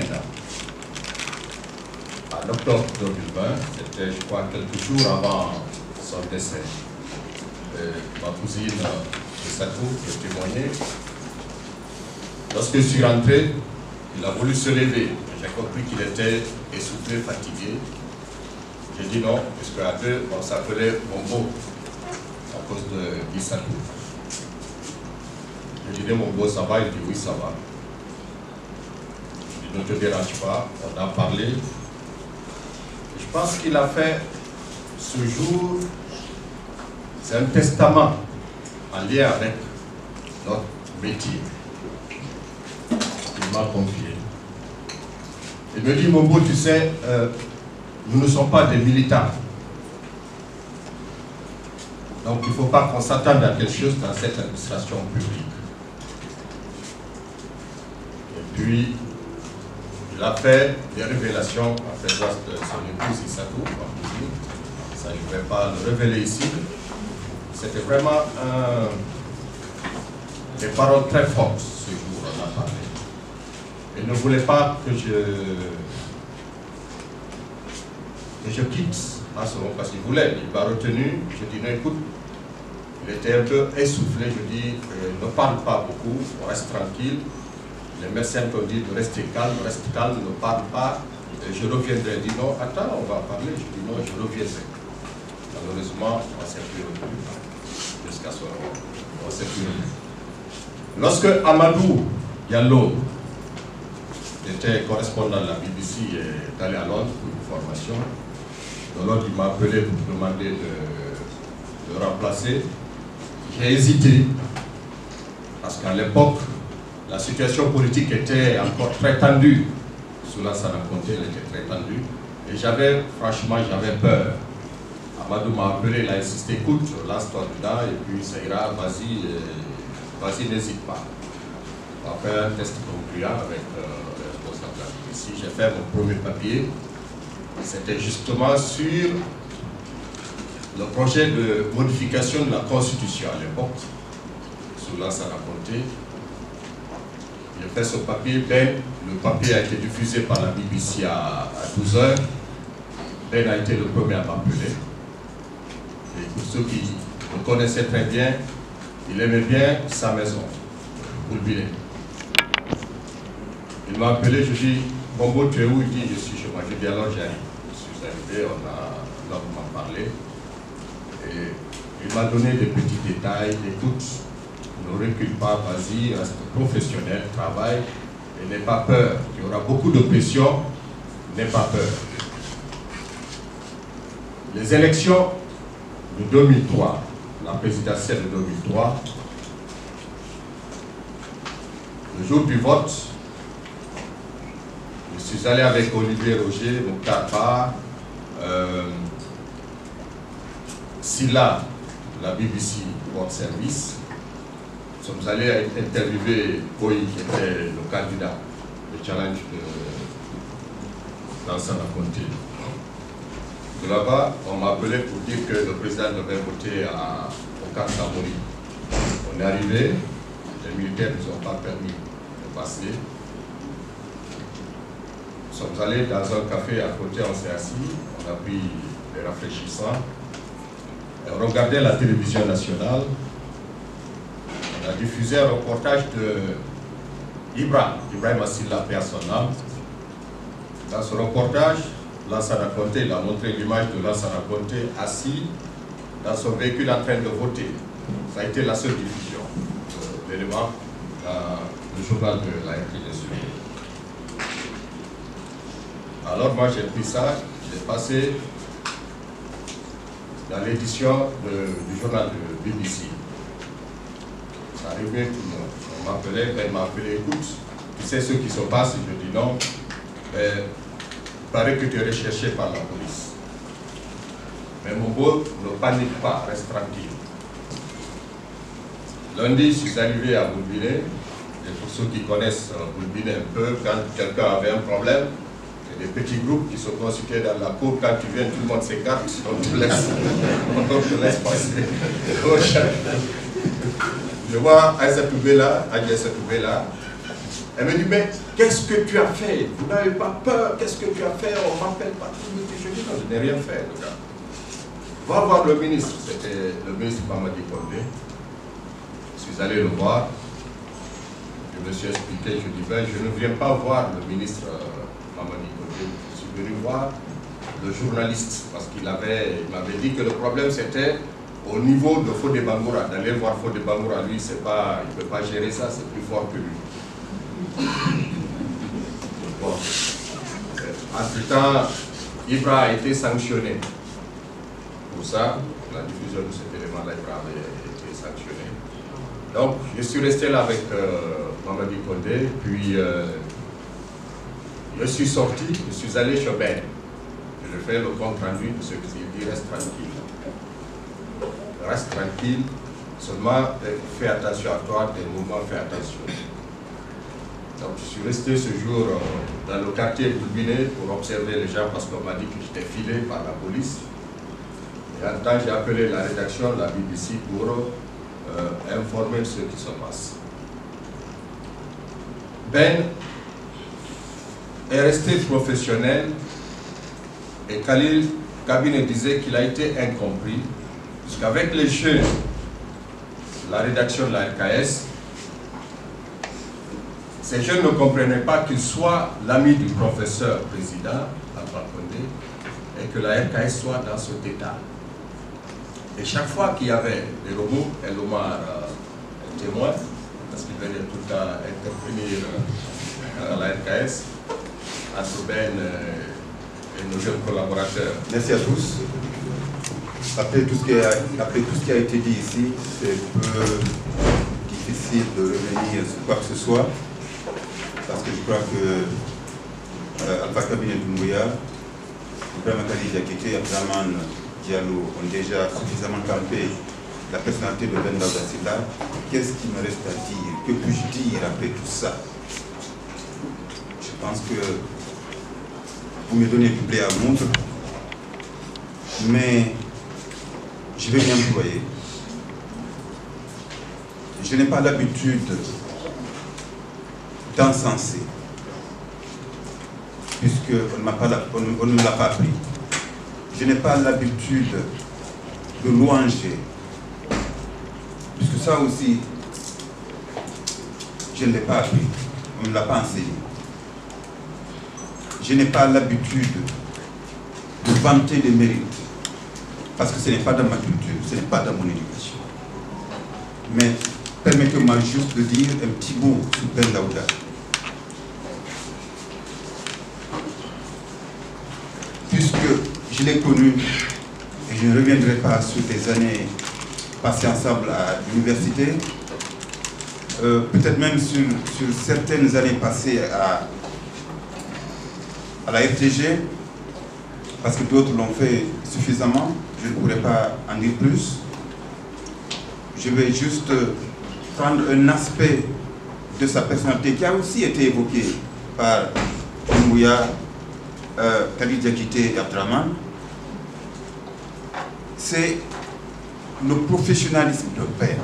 S4: en octobre 2020, c'était je crois quelques jours avant son décès. Ma cousine Satou peut témoigner. Lorsque je suis rentré, il a voulu se lever. J'ai compris qu'il était essoufflé, fatigué. J'ai dit non, puisque à deux, on s'appelait Mombo à cause de Satou. Je lui ai dit Mombo, ça va? Il dit oui, ça va. Je dis ne te dérange pas, on a parlé. Je pense qu'il a fait ce jour, c'est un testament en lien avec notre métier. Il m'a confié. Il me dit, Mombo, tu sais, nous ne sommes pas des militants. Donc il ne faut pas qu'on s'attende à quelque chose dans cette administration publique. Et puis, il a fait des révélations en présence de son épouse Issatou, ça je ne vais pas le révéler ici. C'était vraiment des paroles très fortes ce jour, on a parlé. Il ne voulait pas que je quitte à ce moment parce qu'il voulait, il m'a retenu. Je dis non, écoute, il était un peu essoufflé, je dis ne parle pas beaucoup, on reste tranquille. Les médecins t'ont dit de rester calme, ne parle pas. Et je reviendrai. Il dit non, attends, on va parler. Je dis non, je reviendrai. Malheureusement, on ne s'est plus revu. Jusqu'à ce moment, on ne s'est plus revu. Lorsque Amadou Diallo était correspondant de la BBC et est allé à Londres pour une formation, Londres, il m'a appelé pour demander de remplacer. J'ai hésité parce qu'à l'époque, la situation politique était encore très tendue. Sous la Sanakonté, elle était très tendue. Et franchement, j'avais peur. Amadou m'a appelé, il a insisté, écoute, lance-toi dedans et puis ça ira, vas-y, n'hésite pas. On a fait un test concluant avec le responsable de la BBC. J'ai fait mon premier papier. C'était justement sur le projet de modification de la Constitution à l'époque, sous la Sanakonté. il a fait son papier. Ben, le papier a été diffusé par la BBC à 12 h. Ben a été le premier à m'appeler. Et pour ceux qui le connaissaient très bien, il aimait bien sa maison, Boulbine. Il m'a appelé, je dis, Bombo, tu es où? Il dit, je suis chez moi. Je dis, alors j'arrive. Je suis arrivé, on a longuement parlé. Et il m'a donné des petits détails. Écoute, ne recule pas, vas-y, reste professionnel, travaille et n'aie pas peur. Il y aura beaucoup de pression, n'aie pas peur. Les élections de 2003, la présidentielle de 2003, le jour du vote, je suis allé avec Olivier Roger, Moukaba, Silla, la BBC World Service. Nous sommes allés interviewer Koyi, qui était le candidat, le challenge de Lansana Conté. De là-bas, on m'a appelé pour dire que le président devait voter au camp Samori. On est arrivé, les militaires ne nous ont pas permis de passer. Nous sommes allés dans un café à côté, on s'est assis, on a pris des rafraîchissants. Et on regardait la télévision nationale. On a diffusé un reportage de Ibrahim Assila, paix à son âme. Dans ce reportage, Lansana Conté, il a montré l'image de Lansana Conté assis dans son véhicule en train de voter. Ça a été la seule diffusion de l'élément dans le journal de la RTDC. Alors moi j'ai pris ça, j'ai passé dans l'édition du journal de BBC. Ça arrivait tout le monde. On m'appelait, il m'a appelé, écoute, tu sais ce qui se passe? Je dis non. Mais il paraît que tu es recherché par la police. Mais mon beau, ne panique pas, reste tranquille. Lundi, je suis arrivé à Boulbine. Et pour ceux qui connaissent Boulbine un peu, quand quelqu'un avait un problème, il y a des petits groupes qui se constituaient dans la cour. Quand tu viens, tout le monde s'écarte, on te laisse passer. Je vois Aïssa Toubé là, elle me dit, mais qu'est-ce que tu as fait? Vous n'avez pas peur? Qu'est-ce que tu as fait? On m'appelle pas. Je dis, non, je n'ai rien fait, le gars. Va voir le ministre. C'était le ministre Mamadi Condé. Je suis allé le voir. Je me suis expliqué, je dis, ben, je ne viens pas voir le ministre Mamadi Condé. Je suis venu voir le journaliste parce qu'il m'avait dit que le problème c'était au niveau de Fodé Bangoura. D'aller voir Fodé Bangoura, lui, il ne peut pas gérer ça, c'est plus fort que lui. Bon. Entre-temps, Ibra a été sanctionné. Pour ça, la diffusion de cet élément-là, Ibra avait été sanctionné. Donc, je suis resté là avec Mamadi Condé, puis je suis sorti, je suis allé chez Ben. Je fais le compte rendu de ce qu'il dit, reste tranquille. Reste tranquille, seulement fais attention à toi, tes mouvements, fais attention. Donc je suis resté ce jour dans le quartier Boulbine pour observer les gens parce qu'on m'a dit que j'étais filé par la police. Et en temps, j'ai appelé la rédaction de la BBC pour informer de ce qui se passe. Ben est resté professionnel et Khalil Kabine disait qu'il a été incompris puisqu'avec les jeunes, la rédaction de la RKS, ces jeunes ne comprenaient pas qu'il soit l'ami du professeur président, Alpha Condé, et que la RKS soit dans cet état. Et chaque fois qu'il y avait des robots, El Omar témoin, parce qu'il venait tout le temps intervenir à la RKS, entre Ben et nos jeunes collaborateurs.
S5: Merci à tous. Après tout ce qui a été dit ici, c'est un peu difficile de revenir sur quoi que ce soit, parce que je crois que Alpha Kabine Doumbouya, Ibrahim Khalil Diakité et Abdraman Diallo ont déjà suffisamment campé la personnalité de Ben Daouda Sylla. Qu'est-ce qu'il me reste à dire? Que puis-je dire après tout ça? Je pense que vous me donnez du blé à moudre, mais je vais m'y employer. Je n'ai pas l'habitude d'encenser, puisqu'on ne me l'a pas appris. Je n'ai pas l'habitude de louanger, puisque ça aussi, je ne l'ai pas appris, on ne me l'a pas enseigné. Je n'ai pas l'habitude de vanter des mérites, parce que ce n'est pas dans ma culture, ce n'est pas dans mon éducation. Mais permettez-moi juste de dire un petit mot sur Ben Daouda. Puisque je l'ai connu, et je ne reviendrai pas sur les années passées ensemble à l'université, peut-être même sur certaines années passées à la FTG, parce que d'autres l'ont fait suffisamment, je ne pourrais pas en dire plus. Je vais juste prendre un aspect de sa personnalité qui a aussi été évoqué par Doumbouya, Khalid Diakité et Abdraman. C'est le professionnalisme de Ben.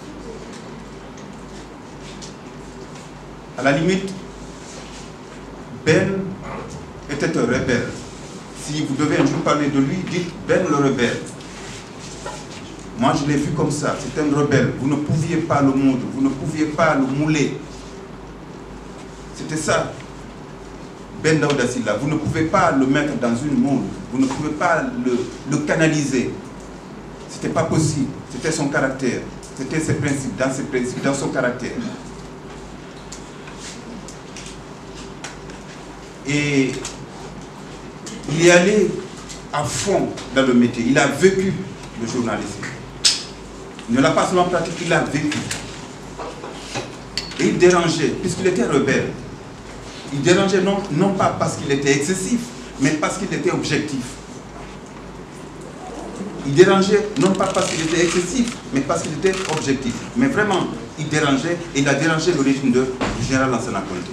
S5: À la limite, Ben était un rebelle. Si vous devez un jour parler de lui, dites Ben le rebelle. Moi, je l'ai vu comme ça. C'est un rebelle. Vous ne pouviez pas le moudre, vous ne pouviez pas le mouler. C'était ça. Ben Daouda Sylla, vous ne pouvez pas le mettre dans une moule. Vous ne pouvez pas le canaliser. C'était pas possible. C'était son caractère. C'était ses principes, dans son caractère. Et il est allé à fond dans le métier. Il a vécu le journalisme. Il ne l'a pas seulement pratiqué, il l'a vécu. Et il dérangeait, puisqu'il était rebelle. Il dérangeait non pas parce qu'il était excessif, mais parce qu'il était objectif. Il dérangeait non pas parce qu'il était excessif, mais parce qu'il était objectif. Mais vraiment, il dérangeait, et il a dérangé le régime du général Lansana Conté.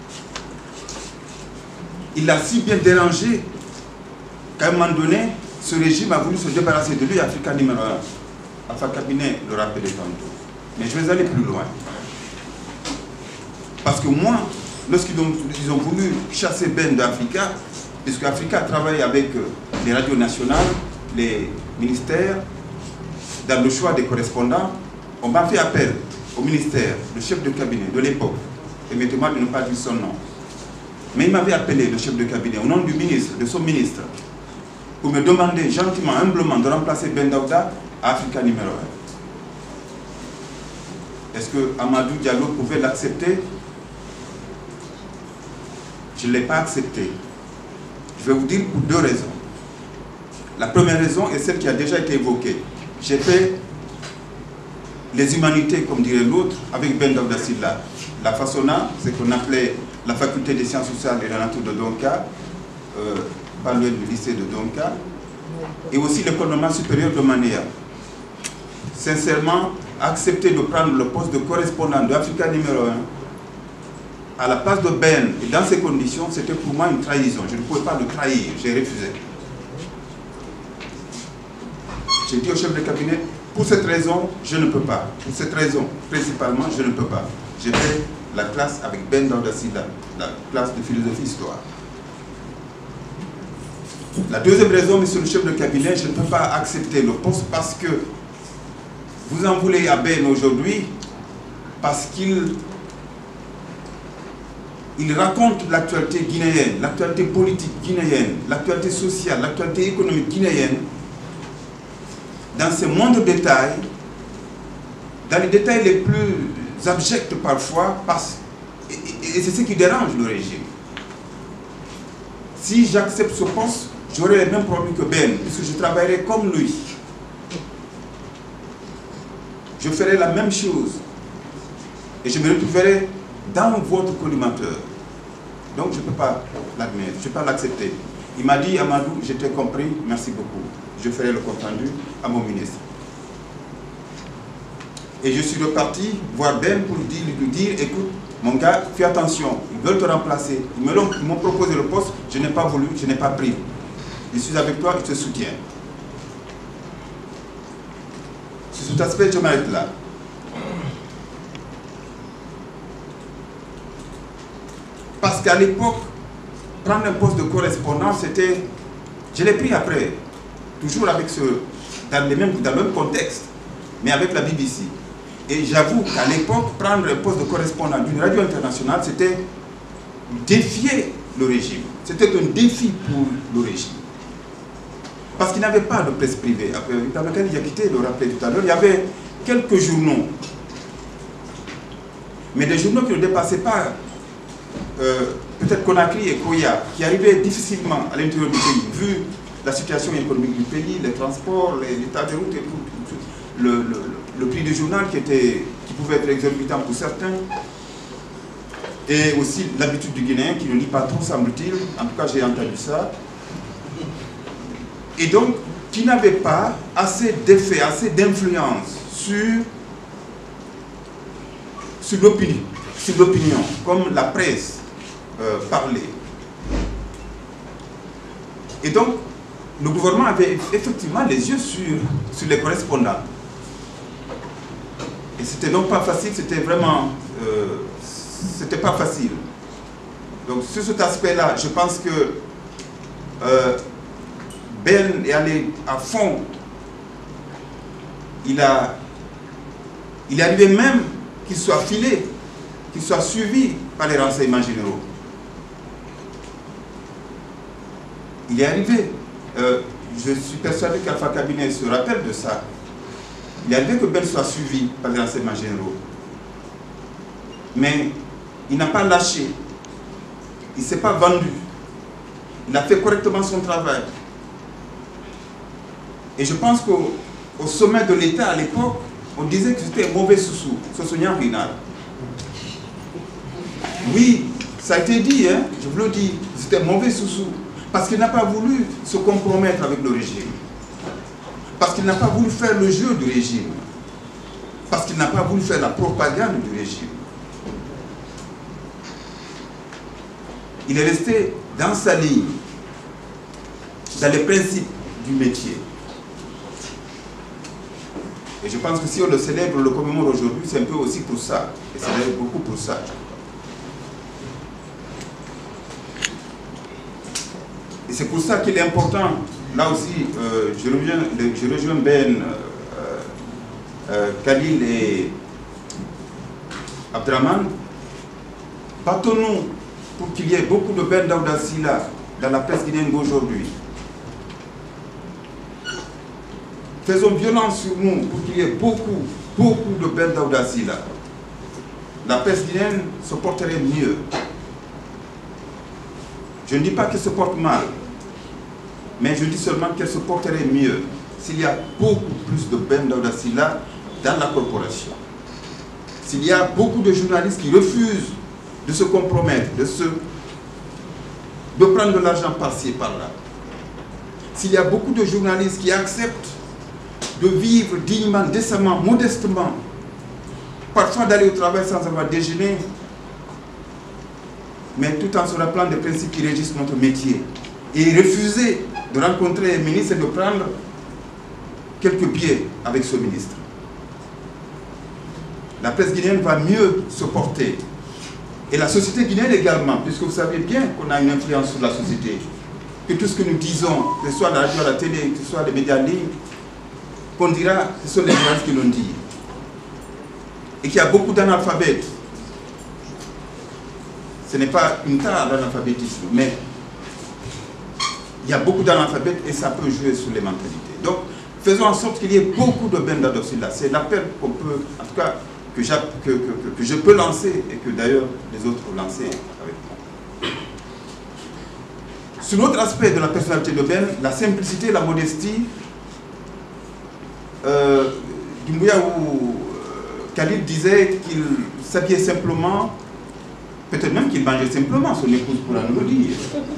S5: Il l'a si bien dérangé qu'à un moment donné, ce régime a voulu se débarrasser de lui, Africa numéro 1. Alpha Cabinet le rappelait tantôt. Mais je vais aller plus loin. Parce que moi, lorsqu'ils ont voulu chasser Ben d'Africa, puisque Africa travaille avec les radios nationales, les ministères, dans le choix des correspondants, on m'a fait appel au ministère, le chef de cabinet de l'époque, permettez-moi de ne pas dire son nom. Mais il m'avait appelé, le chef de cabinet, au nom du ministre, de son ministre, pour me demander gentiment, humblement, de remplacer Ben Daouda à Africa numéro 1. Est-ce que Amadou Diallo pouvait l'accepter? Je ne l'ai pas accepté. Je vais vous dire pour deux raisons. La première raison est celle qui a déjà été évoquée. J'ai fait les humanités, comme dirait l'autre, avec Ben Daouda Sylla. La FASONA, c'est qu'on appelait la faculté des sciences sociales et de la nature de Donka, pas loin du lycée de Donka, et aussi l'école normale supérieure de Manéa. Sincèrement, accepter de prendre le poste de correspondant de Africa numéro 1 à la place de Ben, et dans ces conditions, c'était pour moi une trahison. Je ne pouvais pas le trahir, j'ai refusé. J'ai dit au chef de cabinet, pour cette raison, je ne peux pas. Pour cette raison, principalement, je ne peux pas. J'ai fait la classe avec Ben Daouda Sylla, la classe de philosophie-histoire. La deuxième raison, monsieur le chef de cabinet, je ne peux pas accepter le poste parce que vous en voulez à Ben aujourd'hui, parce qu'il raconte l'actualité guinéenne, l'actualité politique guinéenne, l'actualité sociale, l'actualité économique guinéenne, dans ces moindres détails, dans les détails les plus abjects parfois, et c'est ce qui dérange le régime. Si j'accepte ce poste, j'aurai les mêmes problèmes que Ben, puisque je travaillerai comme lui. Je ferai la même chose. Et je me retrouverai dans votre collimateur. Donc je ne peux pas l'admettre, je ne peux pas l'accepter. Il m'a dit, Amadou, je t'ai compris, merci beaucoup. Je ferai le compte rendu à mon ministre. Et je suis reparti voir Ben pour lui dire, écoute, mon gars, fais attention, ils veulent te remplacer. Ils m'ont proposé le poste, je n'ai pas voulu, je n'ai pas pris. Je suis avec toi, je te soutiens. Sur cet aspect, je m'arrête là. qu'à l'époque, prendre un poste de correspondant, c'était... Je l'ai pris après, toujours avec dans le même contexte, mais avec la BBC. Et j'avoue qu'à l'époque, prendre un poste de correspondant d'une radio internationale, c'était défier le régime. C'était un défi pour le régime. Parce qu'il n'y avait pas de presse privée. Dans lequel il a quitté, le rappelait tout à l'heure, il y avait quelques journaux. Mais des journaux qui ne dépassaient pas peut-être Conakry et Koya, qui arrivaient difficilement à l'intérieur du pays, vu la situation économique du pays, les transports, l'état de route et tout, le prix du journal qui pouvait être exorbitant pour certains, et aussi l'habitude du Guinéen qui ne lit pas trop, semble-t-il, en tout cas j'ai entendu ça, et donc qui n'avait pas assez d'effet, assez d'influence sur l'opinion, comme la presse parlait. Et donc, le gouvernement avait effectivement les yeux sur les correspondants. Et c'était donc pas facile, c'était vraiment... c'était pas facile. Donc, sur cet aspect-là, je pense que Ben est allé à fond. Il est arrivé même qu'il soit filé, qu'il soit suivi par les renseignements généraux. Il est arrivé. Je suis persuadé qu'Alpha Cabinet se rappelle de ça. Il est arrivé que Ben soit suivi par les renseignements généraux. Mais il n'a pas lâché. Il ne s'est pas vendu. Il a fait correctement son travail. Et je pense qu'au sommet de l'État à l'époque, on disait que c'était un mauvais sous-sous, Sosonian Rinal. Oui, ça a été dit, hein, je vous le dis, c'était un mauvais sous-sous. Parce qu'il n'a pas voulu se compromettre avec le régime. Parce qu'il n'a pas voulu faire le jeu du régime. Parce qu'il n'a pas voulu faire la propagande du régime. Il est resté dans sa ligne, dans les principes du métier. Et je pense que si on le célèbre, le commémore aujourd'hui, c'est un peu aussi pour ça. Et ça célèbre beaucoup pour ça. Et c'est pour ça qu'il est important, là aussi, je rejoins Ben, Khalil et Abdraman. Battons-nous pour qu'il y ait beaucoup de Ben Daouda Sylla dans la presse guinéenne aujourd'hui. Faisons violence sur nous pour qu'il y ait beaucoup de Ben Daouda Sylla. La presse guinéenne se porterait mieux. Je ne dis pas qu'elle se porte mal, mais je dis seulement qu'elle se porterait mieux s'il y a beaucoup plus de Ben Daouda Sylla dans la corporation. S'il y a beaucoup de journalistes qui refusent de se compromettre, de prendre de l'argent par-ci et par-là. S'il y a beaucoup de journalistes qui acceptent de vivre dignement, décemment, modestement, parfois d'aller au travail sans avoir déjeuné, mais tout en se rappelant des principes qui régissent notre métier. Et refuser de rencontrer un ministre et de prendre quelques billets avec ce ministre. La presse guinéenne va mieux se porter. Et la société guinéenne également, puisque vous savez bien qu'on a une influence sur la société. Que tout ce que nous disons, que ce soit la radio, la télé, que ce soit les médias en ligne, qu'on dira, ce sont les gens qui l'ont dit. Et qu'il y a beaucoup d'analphabètes. Ce n'est pas une tare d'analphabétisme, mais il y a beaucoup d'analphabètes et ça peut jouer sur les mentalités. Donc, faisons en sorte qu'il y ait beaucoup de Ben Daouda Sylla. C'est l'appel qu'on peut, en tout cas, que je peux lancer et que d'ailleurs les autres ont lancé avec moi. Sur l'autre aspect de la personnalité de Ben, la simplicité, la modestie, Doumbouya ou Khalil disait qu'il s'habillait simplement, peut-être même qu'il mangeait simplement, son épouse pourra nous le dire.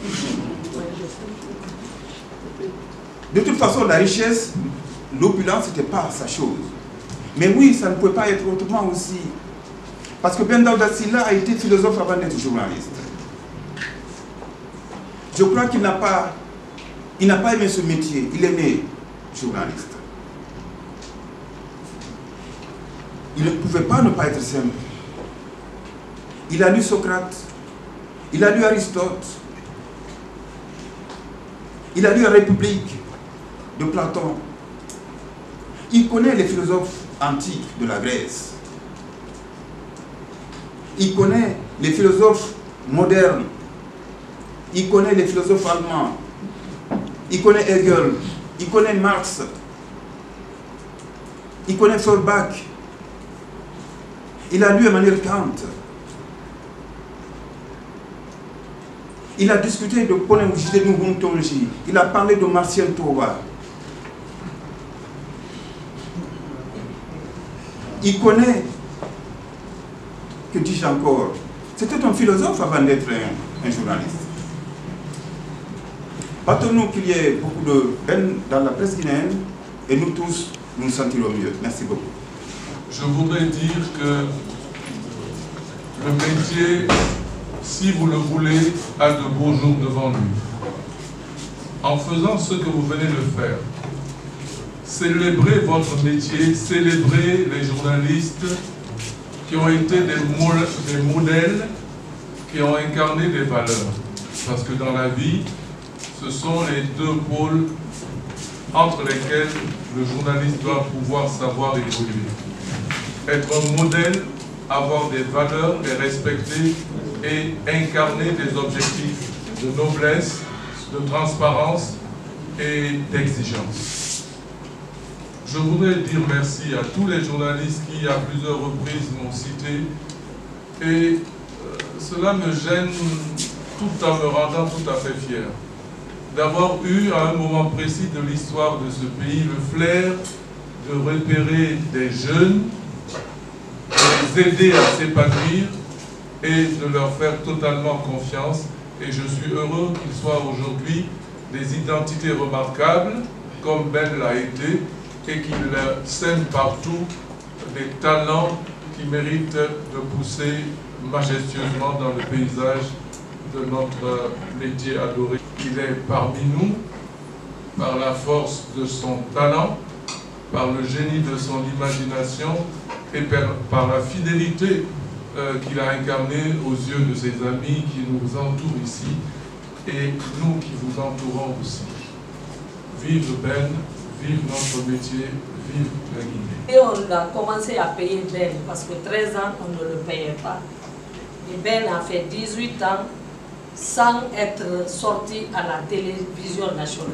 S5: De toute façon, la richesse, l'opulence, ce n'était pas sa chose. Mais oui, ça ne pouvait pas être autrement aussi. Parce que Ben Daouda Sylla a été philosophe avant d'être journaliste. Je crois qu'il n'a pas aimé ce métier. Il est né journaliste. Il ne pouvait pas ne pas être simple. Il a lu Socrate. Il a lu Aristote. Il a lu la République de Platon. Il connaît les philosophes antiques de la Grèce. Il connaît les philosophes modernes. Il connaît les philosophes allemands. Il connaît Hegel. Il connaît Marx. Il connaît Feuerbach. Il a lu Emmanuel Kant. Il a discuté de polémologie. Il a parlé de Marcel Tova. Il connaît, que dis-je encore, c'était un philosophe avant d'être un journaliste. Battons-nous qu'il y ait beaucoup de haine dans la presse guinéenne et nous tous, nous sentirons mieux. Merci beaucoup.
S6: Je voudrais dire que le métier, si vous le voulez, a de beaux jours devant lui. En faisant ce que vous venez de faire, célébrez votre métier, célébrez les journalistes qui ont été des modèles, qui ont incarné des valeurs. Parce que dans la vie, ce sont les deux pôles entre lesquels le journaliste doit pouvoir savoir évoluer. Être un modèle, avoir des valeurs, les respecter et incarner des objectifs de noblesse, de transparence et d'exigence. Je voudrais dire merci à tous les journalistes qui, à plusieurs reprises, m'ont cité. Et cela me gêne tout en me rendant tout à fait fier d'avoir eu, à un moment précis de l'histoire de ce pays, le flair de repérer des jeunes, de les aider à s'épanouir et de leur faire totalement confiance. Et je suis heureux qu'ils soient aujourd'hui des identités remarquables, comme Ben l'a été, et qu'ils sèment partout des talents qui méritent de pousser majestueusement dans le paysage de notre métier adoré. Il est parmi nous, par la force de son talent, par le génie de son imagination et par la fidélité qu'il a incarnée aux yeux de ses amis qui nous entourent ici et nous qui vous entourons aussi. Vive Ben, vive notre métier, vive la Guinée.
S7: Et on a commencé à payer Ben parce que 13 ans on ne le payait pas. Et Ben a fait 18 ans sans être sorti à la télévision nationale.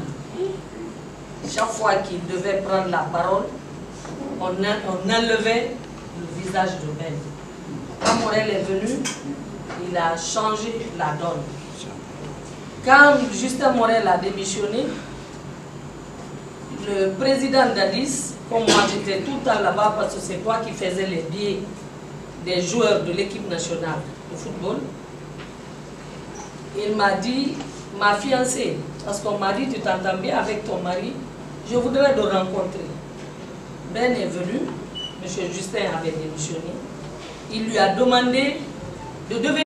S7: Chaque fois qu'il devait prendre la parole, on enlevait le visage de Ben. Quand Morel est venu, il a changé la donne. Quand Justin Morel a démissionné, le président d'Addis, comme moi j'étais tout le temps là-bas parce que c'est toi qui faisais les billets des joueurs de l'équipe nationale de football, il m'a dit, ma fiancée, parce qu'on m'a dit, tu t'entends bien avec ton mari, je voudrais le rencontrer. Ben est venu, M. Justin avait démissionné, il lui a demandé de devenir